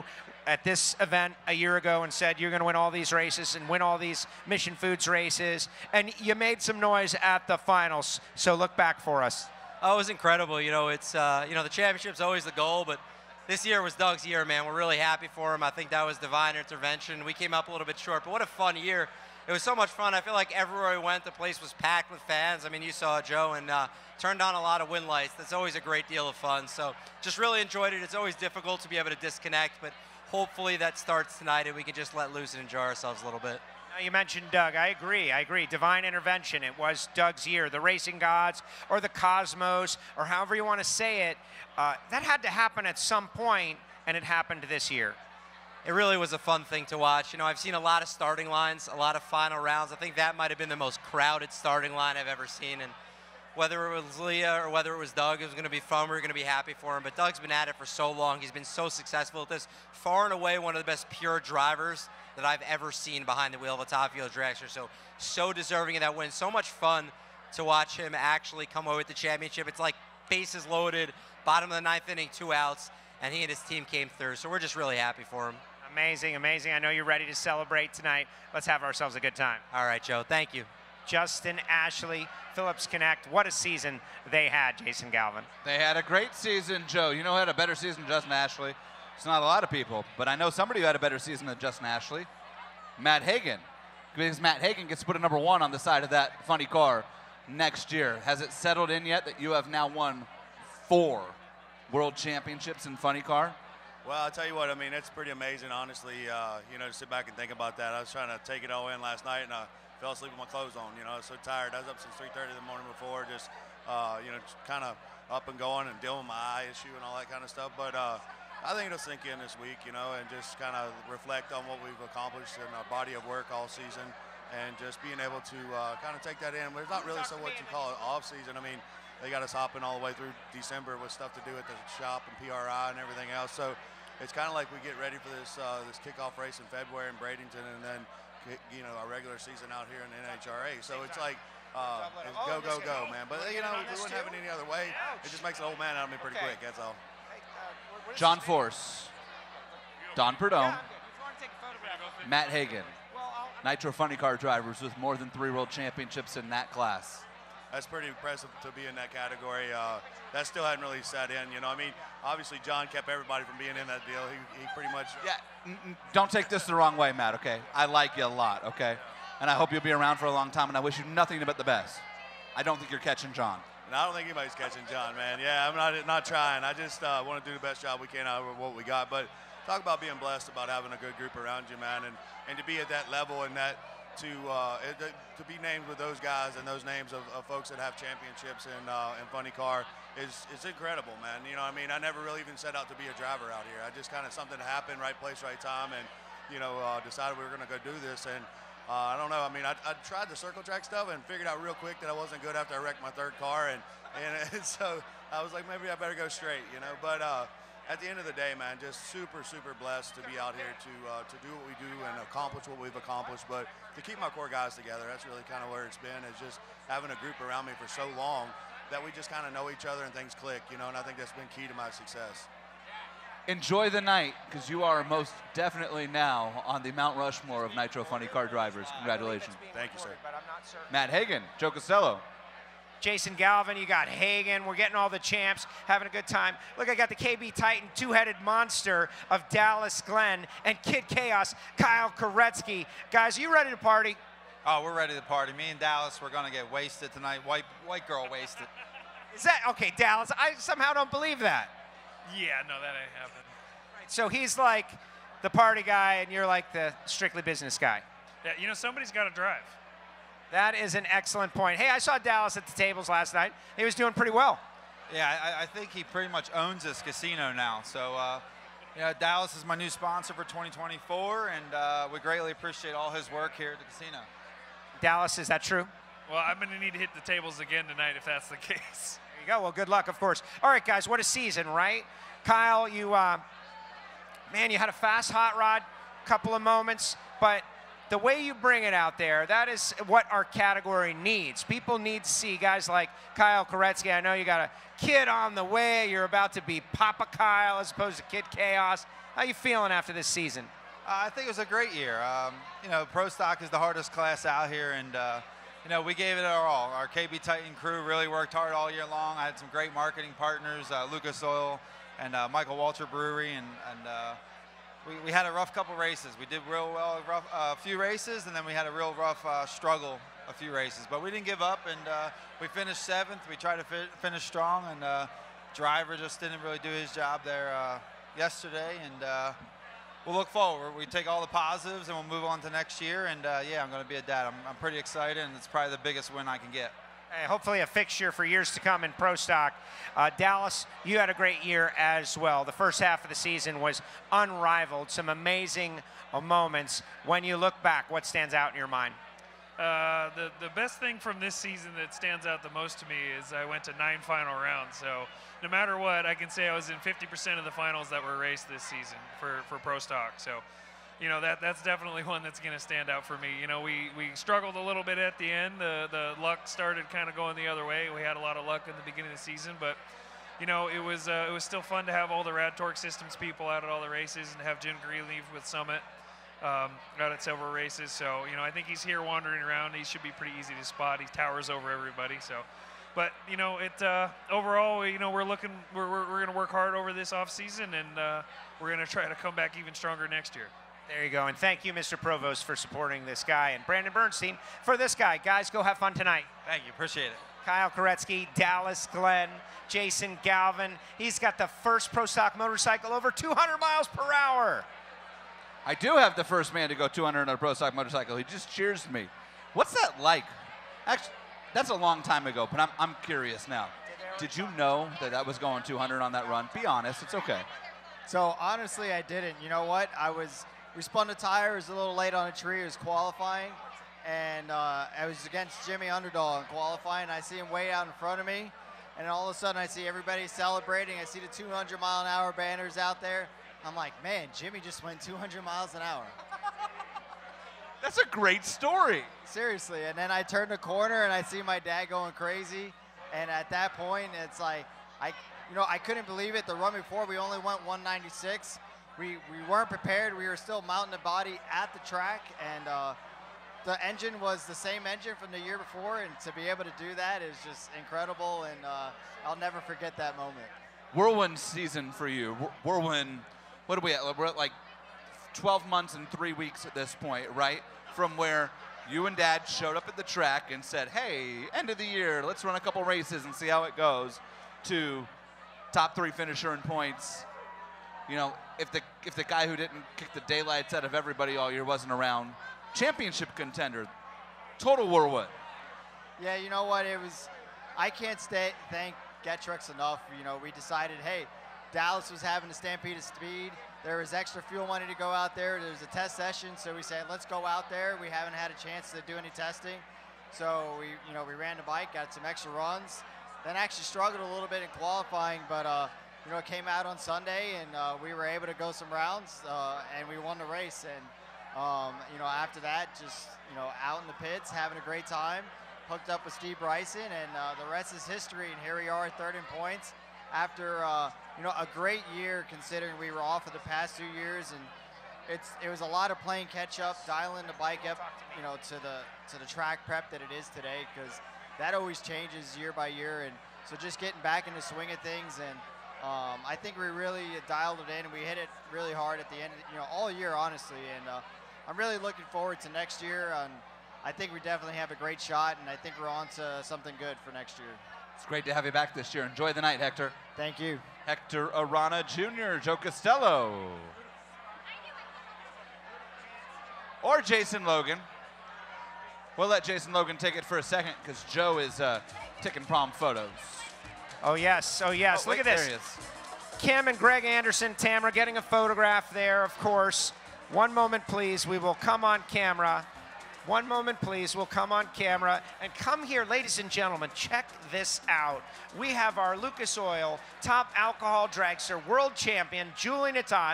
at this event a year ago and said you're going to win all these races and win all these Mission Foods races, and you made some noise at the finals. So look back for us. Oh, it was incredible. You know, it's uh, you know the championship's always the goal, but this year was Doug's year, man. We're really happy for him. I think that was divine intervention. We came up a little bit short, but what a fun year. It was so much fun. I feel like everywhere we went, the place was packed with fans. I mean, you saw Joe, and uh, turned on a lot of win lights. That's always a great deal of fun. So just really enjoyed it. It's always difficult to be able to disconnect, but hopefully that starts tonight and we can just let loose and enjoy ourselves a little bit. Now, you mentioned Doug. I agree. I agree. Divine intervention. It was Doug's year. The racing gods or the cosmos or however you want to say it, uh, that had to happen at some point, and it happened this year. It really was a fun thing to watch. You know, I've seen a lot of starting lines, a lot of final rounds. I think that might have been the most crowded starting line I've ever seen. And whether it was Leah or whether it was Doug, it was going to be fun. We were going to be happy for him. But Doug's been at it for so long. He's been so successful at this. Far and away one of the best pure drivers that I've ever seen behind the wheel of a top field dragster. So, so deserving of that win. So much fun to watch him actually come away with the championship. It's like bases loaded, bottom of the ninth inning, two outs, and he and his team came through. So we're just really happy for him. Amazing, amazing. I know you're ready to celebrate tonight. Let's have ourselves a good time. All right, Joe. Thank you. Justin, Ashley, Phillips Connect. What a season they had, Jason Galvin. They had a great season, Joe. You know who had a better season than Justin Ashley? It's not a lot of people, but I know somebody who had a better season than Justin Ashley. Matt Hagan. Because Matt Hagan gets put at number one on the side of that funny car next year. Has it settled in yet that you have now won four world championships in funny car? Well, I'll tell you what, I mean, it's pretty amazing, honestly, uh, you know, to sit back and think about that. I was trying to take it all in last night, and I fell asleep with my clothes on, you know. I was so tired. I was up since three thirty in the morning before, just, uh, you know, kind of up and going and dealing with my eye issue and all that kind of stuff. But uh, I think it'll sink in this week, you know, and just kind of reflect on what we've accomplished in our body of work all season and just being able to uh, kind of take that in. There's not really so what you call it off season. I mean, they got us hopping all the way through December with stuff to do at the shop and P R I and everything else. So it's kind of like we get ready for this uh, this kickoff race in February in Bradenton, and then you know our regular season out here in N H R A. So it's like uh, it's go go go, man. But you know we wouldn't have it any other way. It just makes an old man out of me pretty quick. That's all. John Force, Don Perdome, Matt Hagan, Nitro Funny Car drivers with more than three world championships in that class. That's pretty impressive to be in that category. Uh, that still hadn't really set in, you know. I mean, obviously John kept everybody from being in that deal. He, he pretty much. Yeah. Don't take this the wrong way, Matt. Okay. I like you a lot. Okay. And I hope you'll be around for a long time. And I wish you nothing but the best. I don't think you're catching John. And I don't think anybody's catching John, man. Yeah, I'm not not trying. I just uh, want to do the best job we can out of what we got. But talk about being blessed, about having a good group around you, man, and and to be at that level and that. To uh, it, to be named with those guys and those names of, of folks that have championships in uh, in funny car is is incredible, man. You know, I mean, I never really even set out to be a driver out here. I just kind of something happened, right place, right time, and you know, uh, decided we were going to go do this. And uh, I don't know. I mean, I, I tried the circle track stuff and figured out real quick that I wasn't good after I wrecked my third car, and and, and so I was like, maybe I better go straight, you know. But uh, at the end of the day, man, just super, super blessed to be out here to uh, to do what we do and accomplish what we've accomplished. But to keep my core guys together, that's really kind of where it's been, is just having a group around me for so long that we just kind of know each other and things click, you know, and I think that's been key to my success. Enjoy the night, because you are most definitely now on the Mount Rushmore of Nitro Funny Car drivers. Congratulations. Thank you, sir. Matt Hagan, Joe Castello. Jason Galvin, you got Hagan. We're getting all the champs, having a good time. Look, I got the K B Titan two-headed monster of Dallas Glenn and Kid Chaos, Kyle Koretsky. Guys, are you ready to party? Oh, we're ready to party. Me and Dallas, we're going to get wasted tonight. White, white girl wasted. Is that, okay, Dallas, I somehow don't believe that. Yeah, no, that ain't happening. Right, so he's like the party guy, and you're like the strictly business guy. Yeah, you know, somebody's got to drive. That is an excellent point. Hey, I saw Dallas at the tables last night. He was doing pretty well. Yeah, I, I think he pretty much owns this casino now. So, uh, you know, Dallas is my new sponsor for twenty twenty-four, and uh, we greatly appreciate all his work here at the casino. Dallas, is that true? Well, I'm going to need to hit the tables again tonight if that's the case. There you go. Well, good luck, of course. All right, guys, what a season, right? Kyle, you, uh, man, you had a fast hot rod, couple of moments, but the way you bring it out there, that is what our category needs. People need to see guys like Kyle Koretsky. I know you got a kid on the way. You're about to be Papa Kyle as opposed to Kid Chaos. How you feeling after this season? Uh, I think it was a great year. Um, you know, Pro Stock is the hardest class out here, and uh, you know, we gave it our all. Our K B Titan crew really worked hard all year long. I had some great marketing partners, uh, Lucas Oil and uh, Michael Walter Brewery, and, and uh, we, we had a rough couple races. We did real well a rough, uh, few races, and then we had a real rough uh, struggle a few races. But we didn't give up, and uh, we finished seventh. We tried to fi finish strong, and uh, driver just didn't really do his job there uh, yesterday, and uh, we'll look forward. We take all the positives, and we'll move on to next year, and uh, yeah, I'm going to be a dad. I'm, I'm pretty excited, and it's probably the biggest win I can get. Hey, hopefully a fixture for years to come in Pro Stock. Uh, Dallas, you had a great year as well. The first half of the season was unrivaled. Some amazing uh, moments. When you look back, what stands out in your mind? Uh, the, the best thing from this season that stands out the most to me is I went to nine final rounds. So no matter what, I can say I was in fifty percent of the finals that were raced this season for, for Pro Stock. So, you know, that that's definitely one that's going to stand out for me. You know, we, we struggled a little bit at the end. The, the luck started kind of going the other way. We had a lot of luck in the beginning of the season, but, you know, it was, uh, it was still fun to have all the Rad Torque Systems people out at all the races and have Jim Greenleaf with Summit um, out at several races. So, you know, I think he's here wandering around. He should be pretty easy to spot. He towers over everybody. So, but, you know, it uh, overall, you know, we're looking, we're, we're, we're going to work hard over this off season, and uh, we're going to try to come back even stronger next year. There you go, and thank you, Mister Provost, for supporting this guy, and Brandon Bernstein for this guy. Guys, go have fun tonight. Thank you, appreciate it. Kyle Koretsky, Dallas Glenn, Jason Galvin. He's got the first Pro Stock motorcycle over two hundred miles per hour. I do have the first man to go two hundred on a Pro Stock motorcycle. He just cheers me. What's that like? Actually, that's a long time ago, but I'm, I'm curious now. Did you know that that was going two hundred on that run? Be honest, it's okay. So honestly, I didn't. You know what? I was, we spun the tire, it was a little late on a tree, it was qualifying, and uh, I was against Jimmy Underdog in qualifying. I see him way out in front of me, and all of a sudden I see everybody celebrating. I see the two hundred mile an hour banners out there. I'm like, man, Jimmy just went two hundred miles an hour. That's a great story. Seriously, and then I turn the corner and I see my dad going crazy, and at that point, it's like, I, you know, I couldn't believe it. The run before, we only went one ninety-six. We, we weren't prepared. We were still mounting the body at the track, and uh, the engine was the same engine from the year before, and to be able to do that is just incredible, and uh, I'll never forget that moment. Whirlwind season for you. Whirlwind, what are we at? We're at like twelve months and three weeks at this point, right? From where you and Dad showed up at the track and said, hey, end of the year, let's run a couple races and see how it goes, to top three finisher in points. You know, if the if the guy who didn't kick the daylights out of everybody all year wasn't around, championship contender, total whirlwind. Yeah, you know what? It was, I can't stay, thank Getrix enough. You know, we decided, hey, Dallas was having a stampede of speed. There was extra fuel money to go out there. There was a test session, so we said, let's go out there. We haven't had a chance to do any testing. So we, you know, we ran the bike, got some extra runs, then actually struggled a little bit in qualifying, but uh, you know, it came out on Sunday, and uh, we were able to go some rounds, uh, and we won the race. And um, you know, after that, just you know, out in the pits, having a great time, hooked up with Steve Bryson, and uh, the rest is history. And here we are, third in points, after uh, you know, a great year considering we were off of the past two years, and it's it was a lot of playing catch up, dialing the bike up, you know, to the to the track prep that it is today, because that always changes year by year. And so just getting back in the swing of things, and um, I think we really dialed it in, and we hit it really hard at the end, you know, all year, honestly. And uh, I'm really looking forward to next year, and I think we definitely have a great shot, and I think we're on to something good for next year. It's great to have you back this year. Enjoy the night, Hector. Thank you. Hector Arana Junior, Joe Castello. Or Jason Logan. We'll let Jason Logan take it for a second, because Joe is uh, taking prom photos. Oh, yes. Oh, yes. Oh, Look wait, at this. there he is. Kim and Greg Anderson, Tamara getting a photograph there, of course. One moment, please. We will come on camera. One moment, please. We'll come on camera. And come here, ladies and gentlemen. Check this out. We have our Lucas Oil top alcohol dragster world champion, Julie Natas,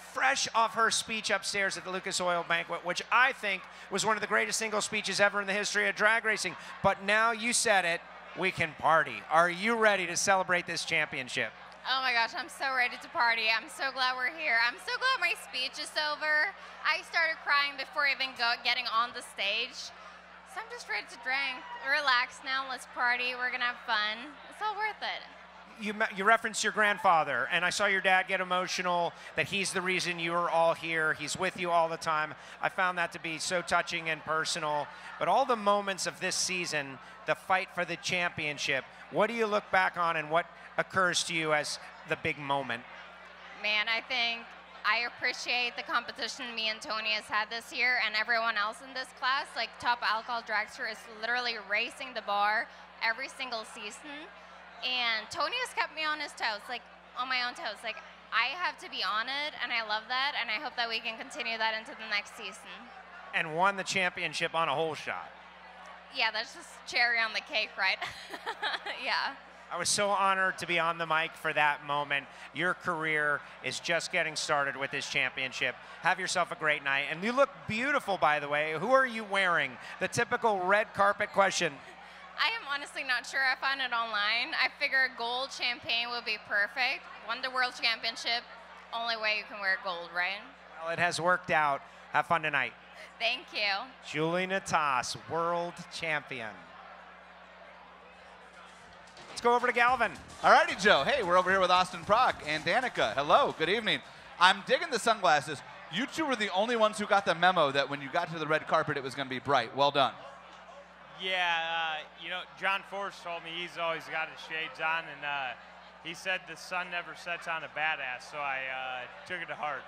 fresh off her speech upstairs at the Lucas Oil Banquet, which I think was one of the greatest single speeches ever in the history of drag racing. But now you said it, we can party. Are you ready to celebrate this championship? Oh my gosh, I'm so ready to party. I'm so glad we're here. I'm so glad my speech is over. I started crying before even go, getting on the stage. So I'm just ready to drink. Relax now, let's party. We're gonna have fun. It's all worth it. You, you referenced your grandfather, and I saw your dad get emotional, that he's the reason you are all here. He's with you all the time. I found that to be so touching and personal. But all the moments of this season, the fight for the championship, what do you look back on and what occurs to you as the big moment? Man, I think I appreciate the competition me and Tony has had this year and everyone else in this class. Like, Top Alcohol Dragster is literally racing the bar every single season. And Tony has kept me on his toes, like on my own toes. Like, I have to be on it, and I love that, and I hope that we can continue that into the next season. And won the championship on a hole shot. Yeah, that's just cherry on the cake, right? Yeah. I was so honored to be on the mic for that moment. Your career is just getting started with this championship. Have yourself a great night. And you look beautiful, by the way. Who are you wearing? The typical red carpet question. I am honestly not sure. I found it online. I figured gold champagne would be perfect. Won the World Championship. Only way you can wear gold, right? Well, it has worked out. Have fun tonight. Thank you. Julie Natas, world champion. Let's go over to Galvin. All righty, Joe. Hey, we're over here with Austin Prock and Danica. Hello, good evening. I'm digging the sunglasses. You two were the only ones who got the memo that when you got to the red carpet, it was going to be bright. Well done. Yeah, uh, you know, John Force told me he's always got his shades on, and uh, he said the sun never sets on a badass, so I uh, took it to heart.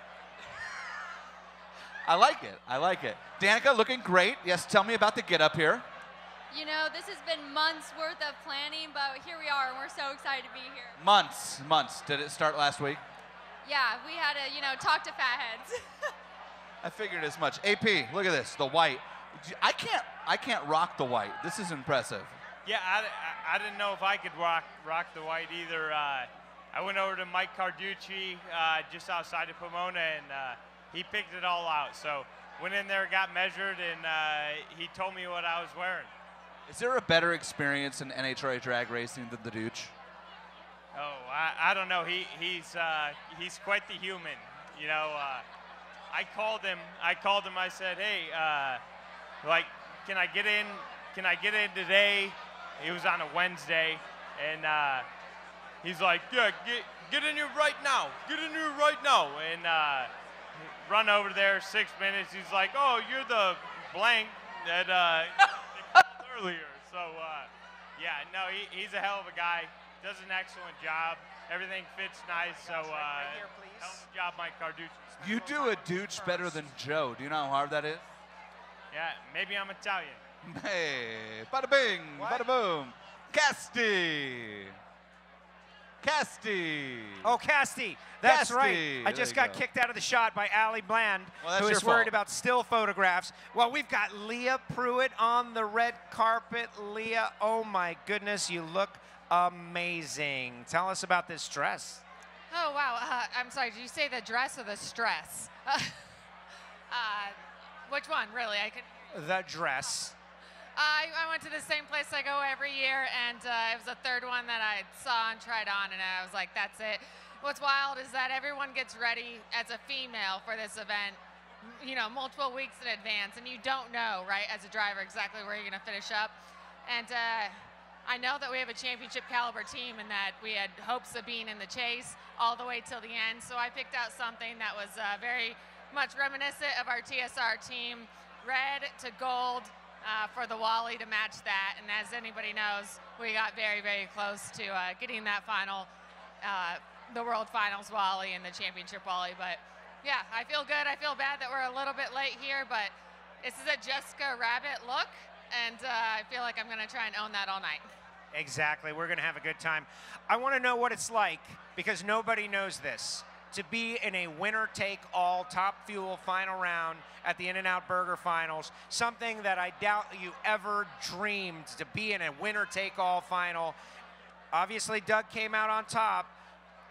I like it. I like it. Danica, looking great. Yes, tell me about the get up here. You know, this has been months worth of planning, but here we are, and we're so excited to be here. Months, months. Did it start last week? Yeah, we had to, you know, talk to fatheads. I figured as much. A P, look at this, the white. I can't, I can't rock the white. This is impressive. Yeah, I, I, I didn't know if I could rock, rock the white either. Uh, I went over to Mike Carducci uh, just outside of Pomona, and uh, he picked it all out. So went in there, got measured, and uh, he told me what I was wearing. Is there a better experience in N H R A drag racing than the Dooch? Oh, I, I don't know. He, he's, uh, he's quite the human. You know, uh, I called him. I called him. I said, hey, uh, like, can I get in? Can I get in today? It was on a Wednesday, and uh, he's like, yeah, get get in here right now. Get in here right now. And uh, run over there, six minutes. He's like, oh, you're the blank that uh, earlier. So uh, yeah, no, he, he's a hell of a guy. Does an excellent job. Everything fits nice. So uh, right here, please. hell of a job, Mike Carducci. You do a Dooch better than Joe. Do you know how hard that is? Yeah, maybe I'm Italian. Hey, bada bing, What? bada boom. Casti. Casti. Oh, Casti. That's Casti. right. I There just you got go. kicked out of the shot by Allie Bland, Well, that's who your is worried fault. about still photographs. Well, we've got Leah Pruitt on the red carpet. Leah, oh my goodness, you look amazing. Tell us about this dress. Oh, wow. Uh, I'm sorry, did you say the dress or the stress? uh, which one, really? I could. The dress. I, I went to the same place I go every year, and uh, it was the third one that I saw and tried on, and I was like, that's it. What's wild is that everyone gets ready as a female for this event, you know, multiple weeks in advance, and you don't know, right, as a driver, exactly where you're going to finish up. And uh, I know that we have a championship caliber team and that we had hopes of being in the chase all the way till the end, so I picked out something that was uh, very much reminiscent of our T S R team, red to gold, Uh, for the Wally to match that. And as anybody knows, we got very, very close to uh, getting that final, uh, the World Finals Wally and the Championship Wally. But yeah, I feel good. I feel bad that we're a little bit late here, but this is a Jessica Rabbit look, and uh, I feel like I'm going to try and own that all night. Exactly. We're going to have a good time. I want to know what it's like, because nobody knows this, to be in a winner-take-all Top Fuel final round at the In-N-Out Burger Finals, something that I doubt you ever dreamed, to be in a winner-take-all final. Obviously, Doug came out on top.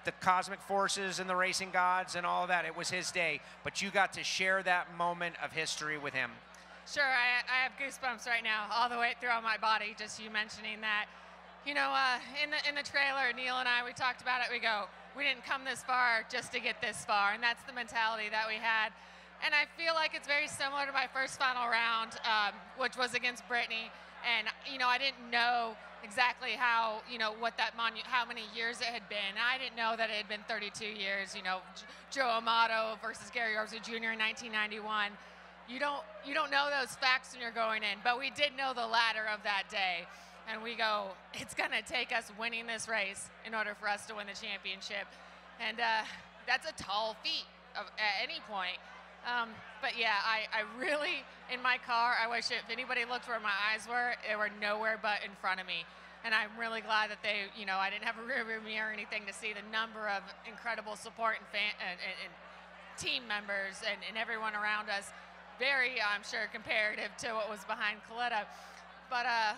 the cosmic forces and the racing gods and all of that. It was his day, but you got to share that moment of history with him. Sure, I, I have goosebumps right now, all the way throughout my body, just you mentioning that. You know, uh, in the in the trailer, Neil and I, we talked about it. We go, we didn't come this far just to get this far, and that's the mentality that we had. And I feel like it's very similar to my first final round, um, which was against Brittany. And you know, I didn't know exactly how, you know, what that monu how many years it had been. I didn't know that it had been thirty-two years. You know, Joe Amato versus Gary Orza Junior in nineteen ninety-one. You don't you don't know those facts when you're going in, but we did know the ladder of that day. And we go, it's going to take us winning this race in order for us to win the championship. And uh, that's a tall feat of, at any point. Um, but yeah, I, I really, in my car, I wish if anybody looked where my eyes were, they were nowhere but in front of me. And I'm really glad that they, you know, I didn't have a rear view mirror or anything to see the number of incredible support and, fan, and, and, and team members and, and everyone around us. Very, I'm sure, comparative to what was behind Coletta. But, uh,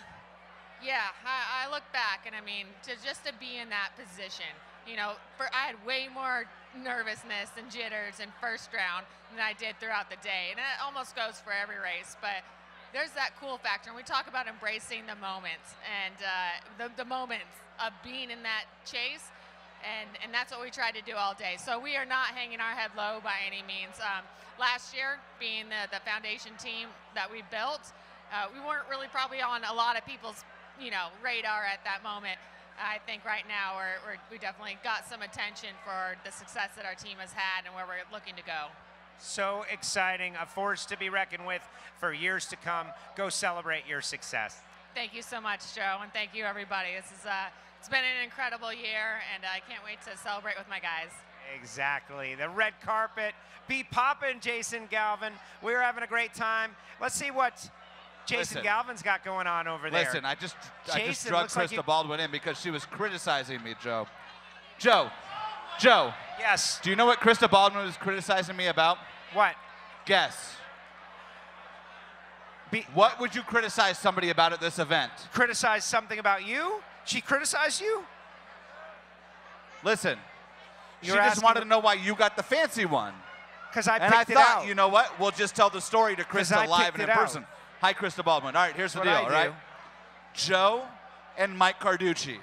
yeah, I, I look back, and I mean, to just to be in that position, you know, for I had way more nervousness and jitters in first round than I did throughout the day, and that almost goes for every race. But there's that cool factor, and we talk about embracing the moments and uh, the, the moments of being in that chase, and and that's what we tried to do all day. So we are not hanging our head low by any means. Um, last year, being the, the foundation team that we built, uh, we weren't really probably on a lot of people's you know, radar at that moment. I think right now we're, we're, we definitely got some attention for the success that our team has had and where we're looking to go. So exciting, a force to be reckoned with for years to come. Go celebrate your success. Thank you so much, Joe, and thank you, everybody. This is uh, it's been an incredible year, and I can't wait to celebrate with my guys. Exactly. The red carpet. Be poppin', Jason Galvin. We're having a great time. Let's see what Jason Listen. Galvin's got going on over there. Listen, I just Jason I just drugged looks like Krista you- Baldwin in because she was criticizing me, Joe. Joe, Joe. Yes. Do you know what Krista Baldwin was criticizing me about? What? Guess. Be what would you criticize somebody about at this event? Criticize something about you? She criticized you? Listen, she You're just asking wanted what- to know why you got the fancy one. Because I and I picked it thought, out. you know what? We'll just tell the story to 'Cause I Krista live picked and in it out. person. Hi, Krista Baldwin. All right, here's That's the what deal, I all right? do. Joe and Mike Carducci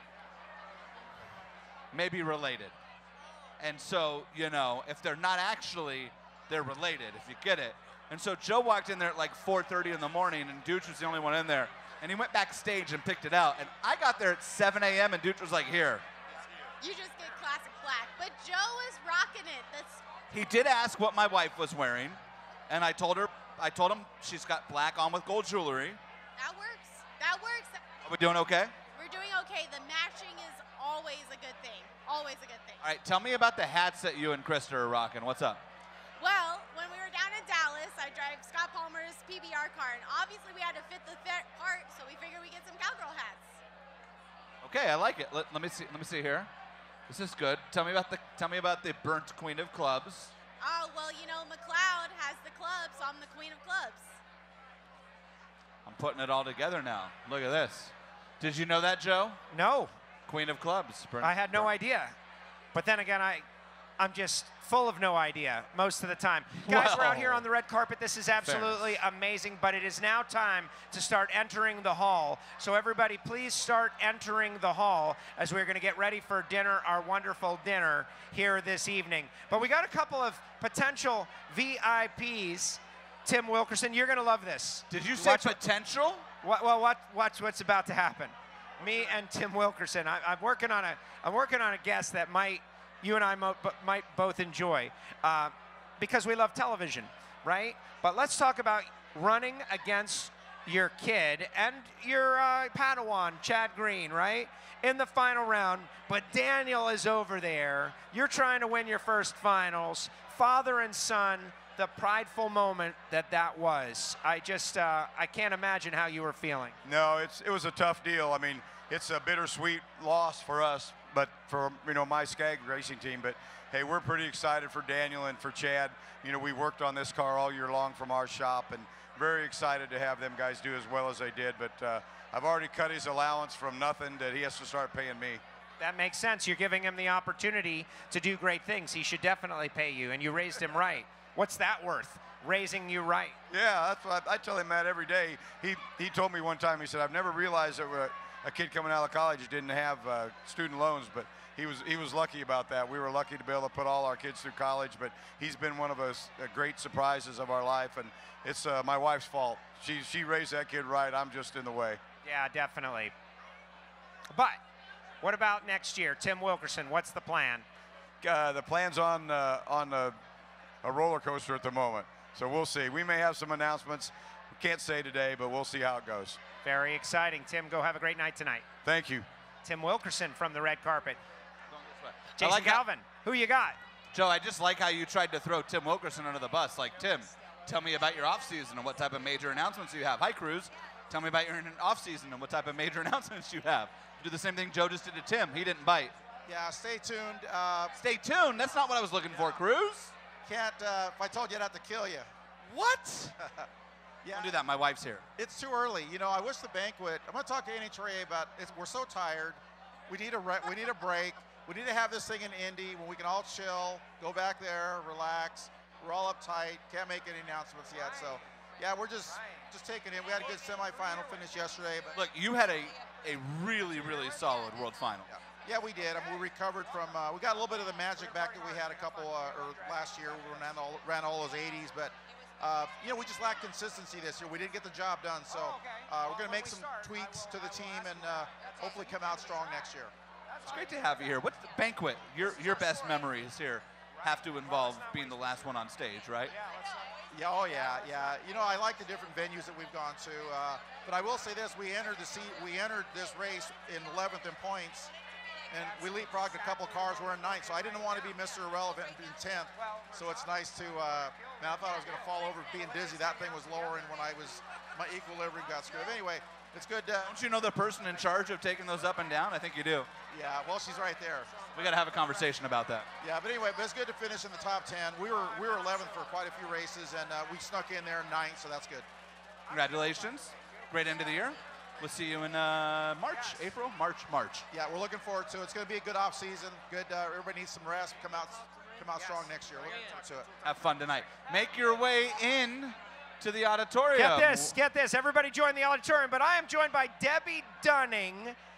may be related. And so, you know, if they're not actually, they're related, if you get it. And so Joe walked in there at like four thirty in the morning, and Dooch was the only one in there. And he went backstage and picked it out. And I got there at seven A M, and Dooch was like, here. You just get classic black. But Joe is rocking it. That's He did ask what my wife was wearing, and I told her, I told him she's got black on with gold jewelry. that works. That works. Are we doing okay? We're doing okay. The matching is always a good thing. Always a good thing. All right, tell me about the hats that you and Krista are rocking. What's up? Well, when we were down in Dallas, I drive Scott Palmer's P B R car, and obviously we had to fit the fit part, so we figured we'd get some cowgirl hats. Okay, I like it. Let, let me see. Let me see here. This is good. Tell me about the. Tell me about the burnt queen of clubs. Oh, well, you know, McLeod has the club, so I'm the queen of clubs. I'm putting it all together now. Look at this. Did you know that, Joe? No. Queen of clubs. Burnt, I had no burnt. idea. But then again, I, I'm just full of no idea most of the time. Guys, we're out here Well, on the red carpet. This is absolutely amazing, but it is now time to start entering the hall. So everybody, please start entering the hall as we're going to get ready for dinner, our wonderful dinner here this evening. But we got a couple of potential V I Ps. Tim Wilkerson, you're going to love this. Did you say Watch what- potential? What, well, what, watch what's about to happen. Me and Tim Wilkerson. I, I'm working on a. I'm working on a guest that might you and I mo might both enjoy, uh, because we love television, right? But let's talk about running against your kid and your uh, Padawan, Chad Green, right? In the final round, but Daniel is over there. You're trying to win your first finals. Father and son. The prideful moment that that was. I just, uh, I can't imagine how you were feeling. No, it's it was a tough deal. I mean, it's a bittersweet loss for us, but for you know my Skag racing team. But hey, we're pretty excited for Daniel and for Chad. You know, we worked on this car all year long from our shop, and very excited to have them guys do as well as they did. But uh, I've already cut his allowance from nothing that he has to start paying me. That makes sense. You're giving him the opportunity to do great things. He should definitely pay you, and you raised him right. What's that worth, raising you right? Yeah, that's what I, I tell him that every day. He he told me one time, he said, I've never realized that a, a kid coming out of college didn't have uh, student loans, but he was he was lucky about that. We were lucky to be able to put all our kids through college, but he's been one of us uh, great surprises of our life, and it's uh, my wife's fault. She, she raised that kid right. I'm just in the way. Yeah, definitely. But what about next year? Tim Wilkerson, what's the plan? Uh, the plan's on uh, on uh, a roller coaster at the moment, so we'll see. We may have some announcements. We can't say today, but we'll see how it goes. Very exciting. Tim, go have a great night tonight. Thank you. Tim Wilkerson from the red carpet. I Jason like how- Galvin, who you got? Joe, I just like how you tried to throw Tim Wilkerson under the bus. Like, Tim, tell me about your offseason and what type of major announcements you have. Hi, Cruz. Tell me about your offseason and what type of major announcements you have. Do the same thing Joe just did to Tim. He didn't bite. Yeah, stay tuned. Uh, stay tuned? That's not what I was looking for, Cruz. Can't, uh, if I told you, I'd have to kill you. What? Yeah. Don't do that. My wife's here. It's too early. You know, I wish the banquet, I'm going to talk to N H R A about it. We're so tired. We need a re- we need a break. We need to have this thing in Indy when we can all chill, go back there, relax. We're all uptight. Can't make any announcements yet. So, yeah, we're just just taking it. We had a good semifinal finish yesterday. But Look, you had a, a really, really solid World Final. Yeah. Yeah, we did. I mean, we recovered from, uh, we got a little bit of the magic back that we had a couple, uh, or last year. We ran all, ran all those eighties, but, uh, you know, we just lacked consistency this year. We didn't get the job done, so uh, we're going to make some tweaks to the team and uh, hopefully come out strong next year. It's great to have you here. What's the banquet? Your, your best memories here have to involve being the last one on stage, right? Yeah, oh yeah, yeah. You know, I like the different venues that we've gone to, uh, but I will say this: we entered the se- we entered this race in eleventh in points, and we leapfrogged a couple cars. We're in ninth, so I didn't want to be Mister Irrelevant and be in tenth. So it's nice to. Uh, man, I thought I was going to fall over being dizzy. That thing was lowering when I was my equilibrium got screwed. Anyway, it's good. To, Don't you know the person in charge of taking those up and down? I think you do. Yeah, well, she's right there. We got to have a conversation about that. Yeah, but anyway, but it's good to finish in the top ten. We were we were eleventh for quite a few races, and uh, we snuck in there ninth, so that's good. Congratulations. Great end of the year. We'll see you in uh, March, April, March, March. Yeah, we're looking forward to it. It's going to be a good off season. Good. Uh, everybody needs some rest. Come out, come out strong next year. Looking forward to it. Have fun tonight. Make your way in to the auditorium. Get this, get this. Everybody join the auditorium, but I am joined by Debbie Dunning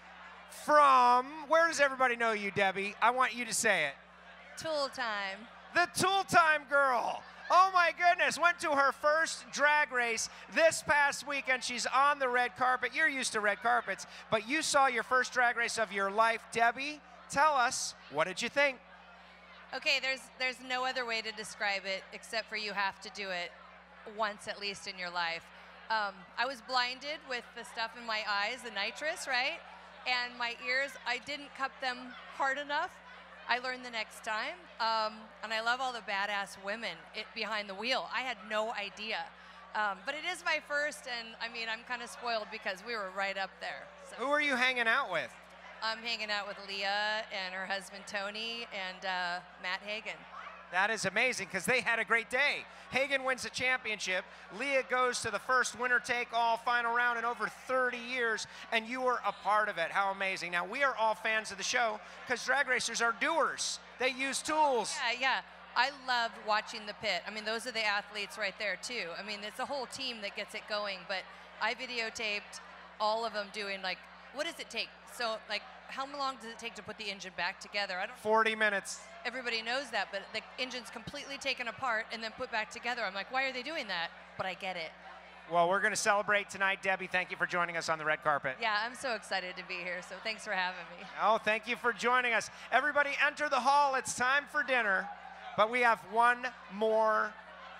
from, where does everybody know you, Debbie? I want you to say it. Tool time. The Tool Time Girl. Oh my goodness, went to her first drag race this past weekend. She's on the red carpet. You're used to red carpets, but you saw your first drag race of your life. Debbie, tell us, what did you think? Okay, there's there's no other way to describe it except for you have to do it once at least in your life. Um, I was blinded with the stuff in my eyes, the nitrous, right? And my ears, I didn't cup them hard enough. I learned the next time. Um, and I love all the badass women it, behind the wheel. I had no idea. Um, but it is my first, and I mean, I'm kind of spoiled because we were right up there. So. Who are you hanging out with? I'm hanging out with Leah and her husband Tony and uh, Matt Hagen. That is amazing because they had a great day. Hagen wins the championship. Leah goes to the first winner-take-all final round in over thirty years, and you were a part of it. How amazing. Now, we are all fans of the show because drag racers are doers. They use tools. Yeah, yeah. I loved watching the pit. I mean, those are the athletes right there, too. I mean, it's a whole team that gets it going, but I videotaped all of them doing, like, what does it take? So, like, how long does it take to put the engine back together? I don't. forty minutes. Everybody knows that, but the engine's completely taken apart and then put back together. I'm like, why are they doing that? But I get it. Well, we're going to celebrate tonight. Debbie, thank you for joining us on the red carpet. Yeah, I'm so excited to be here, so thanks for having me. Oh, thank you for joining us. Everybody enter the hall. It's time for dinner. But we have one more,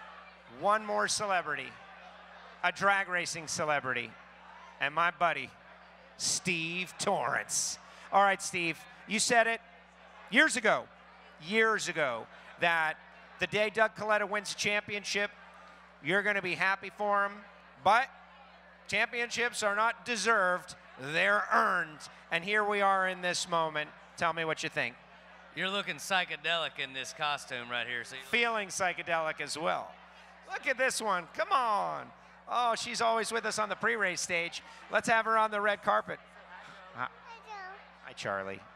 one more celebrity, a drag racing celebrity, and my buddy, Steve Torrance. All right, Steve, you said it years ago, years ago, that the day Doug Coletta wins a championship, you're going to be happy for him, but championships are not deserved, they're earned. And here we are in this moment. Tell me what you think. You're looking psychedelic in this costume right here. So Feeling psychedelic as well. Look at this one, come on. Oh, she's always with us on the pre-race stage. Let's have her on the red carpet. Hi, Hi Charlie.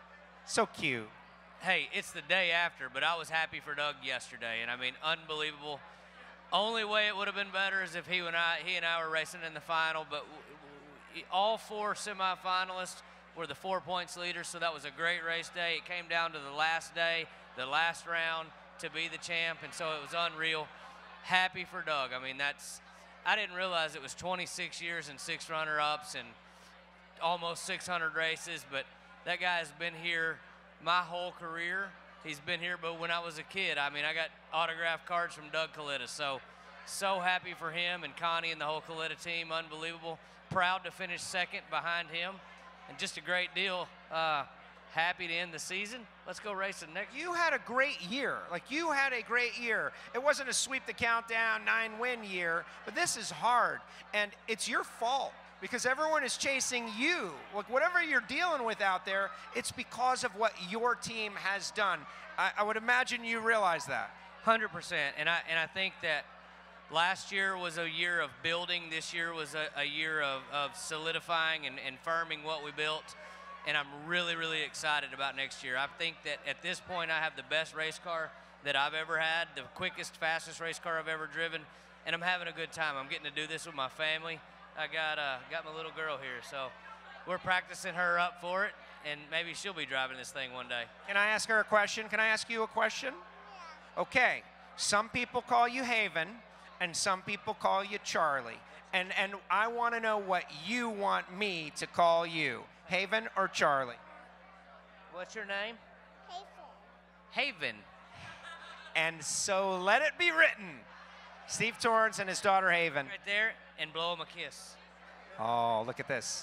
So cute. Hey, it's the day after, but I was happy for Doug yesterday, and I mean, unbelievable. Only way it would have been better is if he and I, he and I were racing in the final, but w w all four semifinalists were the four points leaders, so that was a great race day. It came down to the last day, the last round to be the champ, and so it was unreal. Happy for Doug. I mean, that's, I didn't realize it was twenty-six years and six runner-ups and almost six hundred races, but that guy has been here my whole career. He's been here, but when I was a kid, I mean, I got autographed cards from Doug Kalita, so, so happy for him and Connie and the whole Kalita team, unbelievable. Proud to finish second behind him, and just a great deal. Uh, happy to end the season. Let's go racing next. You had a great year. Like, you had a great year. It wasn't a sweep the countdown, nine win year, but this is hard, and it's your fault. Because everyone is chasing you. Like, whatever you're dealing with out there, it's because of what your team has done. I, I would imagine you realize that. one hundred percent. And I, and I think that last year was a year of building. This year was a, a year of, of solidifying and, and firming what we built. And I'm really, really excited about next year. I think that at this point, I have the best race car that I've ever had, the quickest, fastest race car I've ever driven. And I'm having a good time. I'm getting to do this with my family. I got uh, got my little girl here, so we're practicing her up for it, and maybe she'll be driving this thing one day. Can I ask her a question? Can I ask you a question? Yeah. Okay. Some people call you Haven, and some people call you Charlie. And, and I want to know what you want me to call you, Haven or Charlie? What's your name? Haven. Haven. And so let it be written. Steve Torrance and his daughter Haven. Right there, and blow him a kiss. Oh, look at this.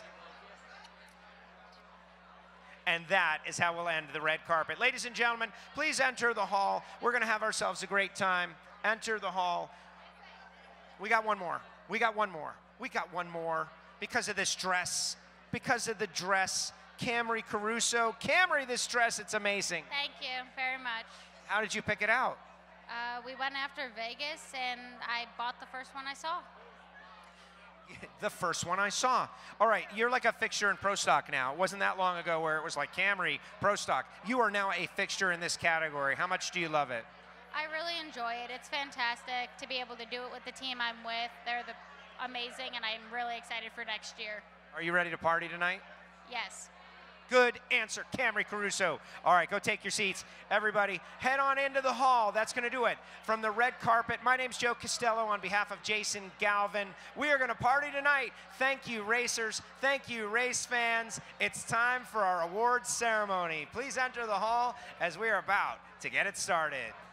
And that is how we'll end the red carpet. Ladies and gentlemen, please enter the hall. We're going to have ourselves a great time. Enter the hall. We got one more. We got one more. We got one more because of this dress. Because of the dress. Camry Caruso. Camry, this dress, it's amazing. Thank you very much. How did you pick it out? Uh, we went after Vegas, and I bought the first one I saw. The first one I saw. All right, you're like a fixture in Pro Stock now. It wasn't that long ago where it was like Camry, Pro Stock. You are now a fixture in this category. How much do you love it? I really enjoy it. It's fantastic to be able to do it with the team I'm with. They're the amazing, and I'm really excited for next year. Are you ready to party tonight? Yes. Good answer, Camry Caruso. All right, go take your seats. Everybody, head on into the hall. That's going to do it. From the red carpet, my name's Joe Castello on behalf of Jason Galvin. We are going to party tonight. Thank you, racers. Thank you, race fans. It's time for our awards ceremony. Please enter the hall as we are about to get it started.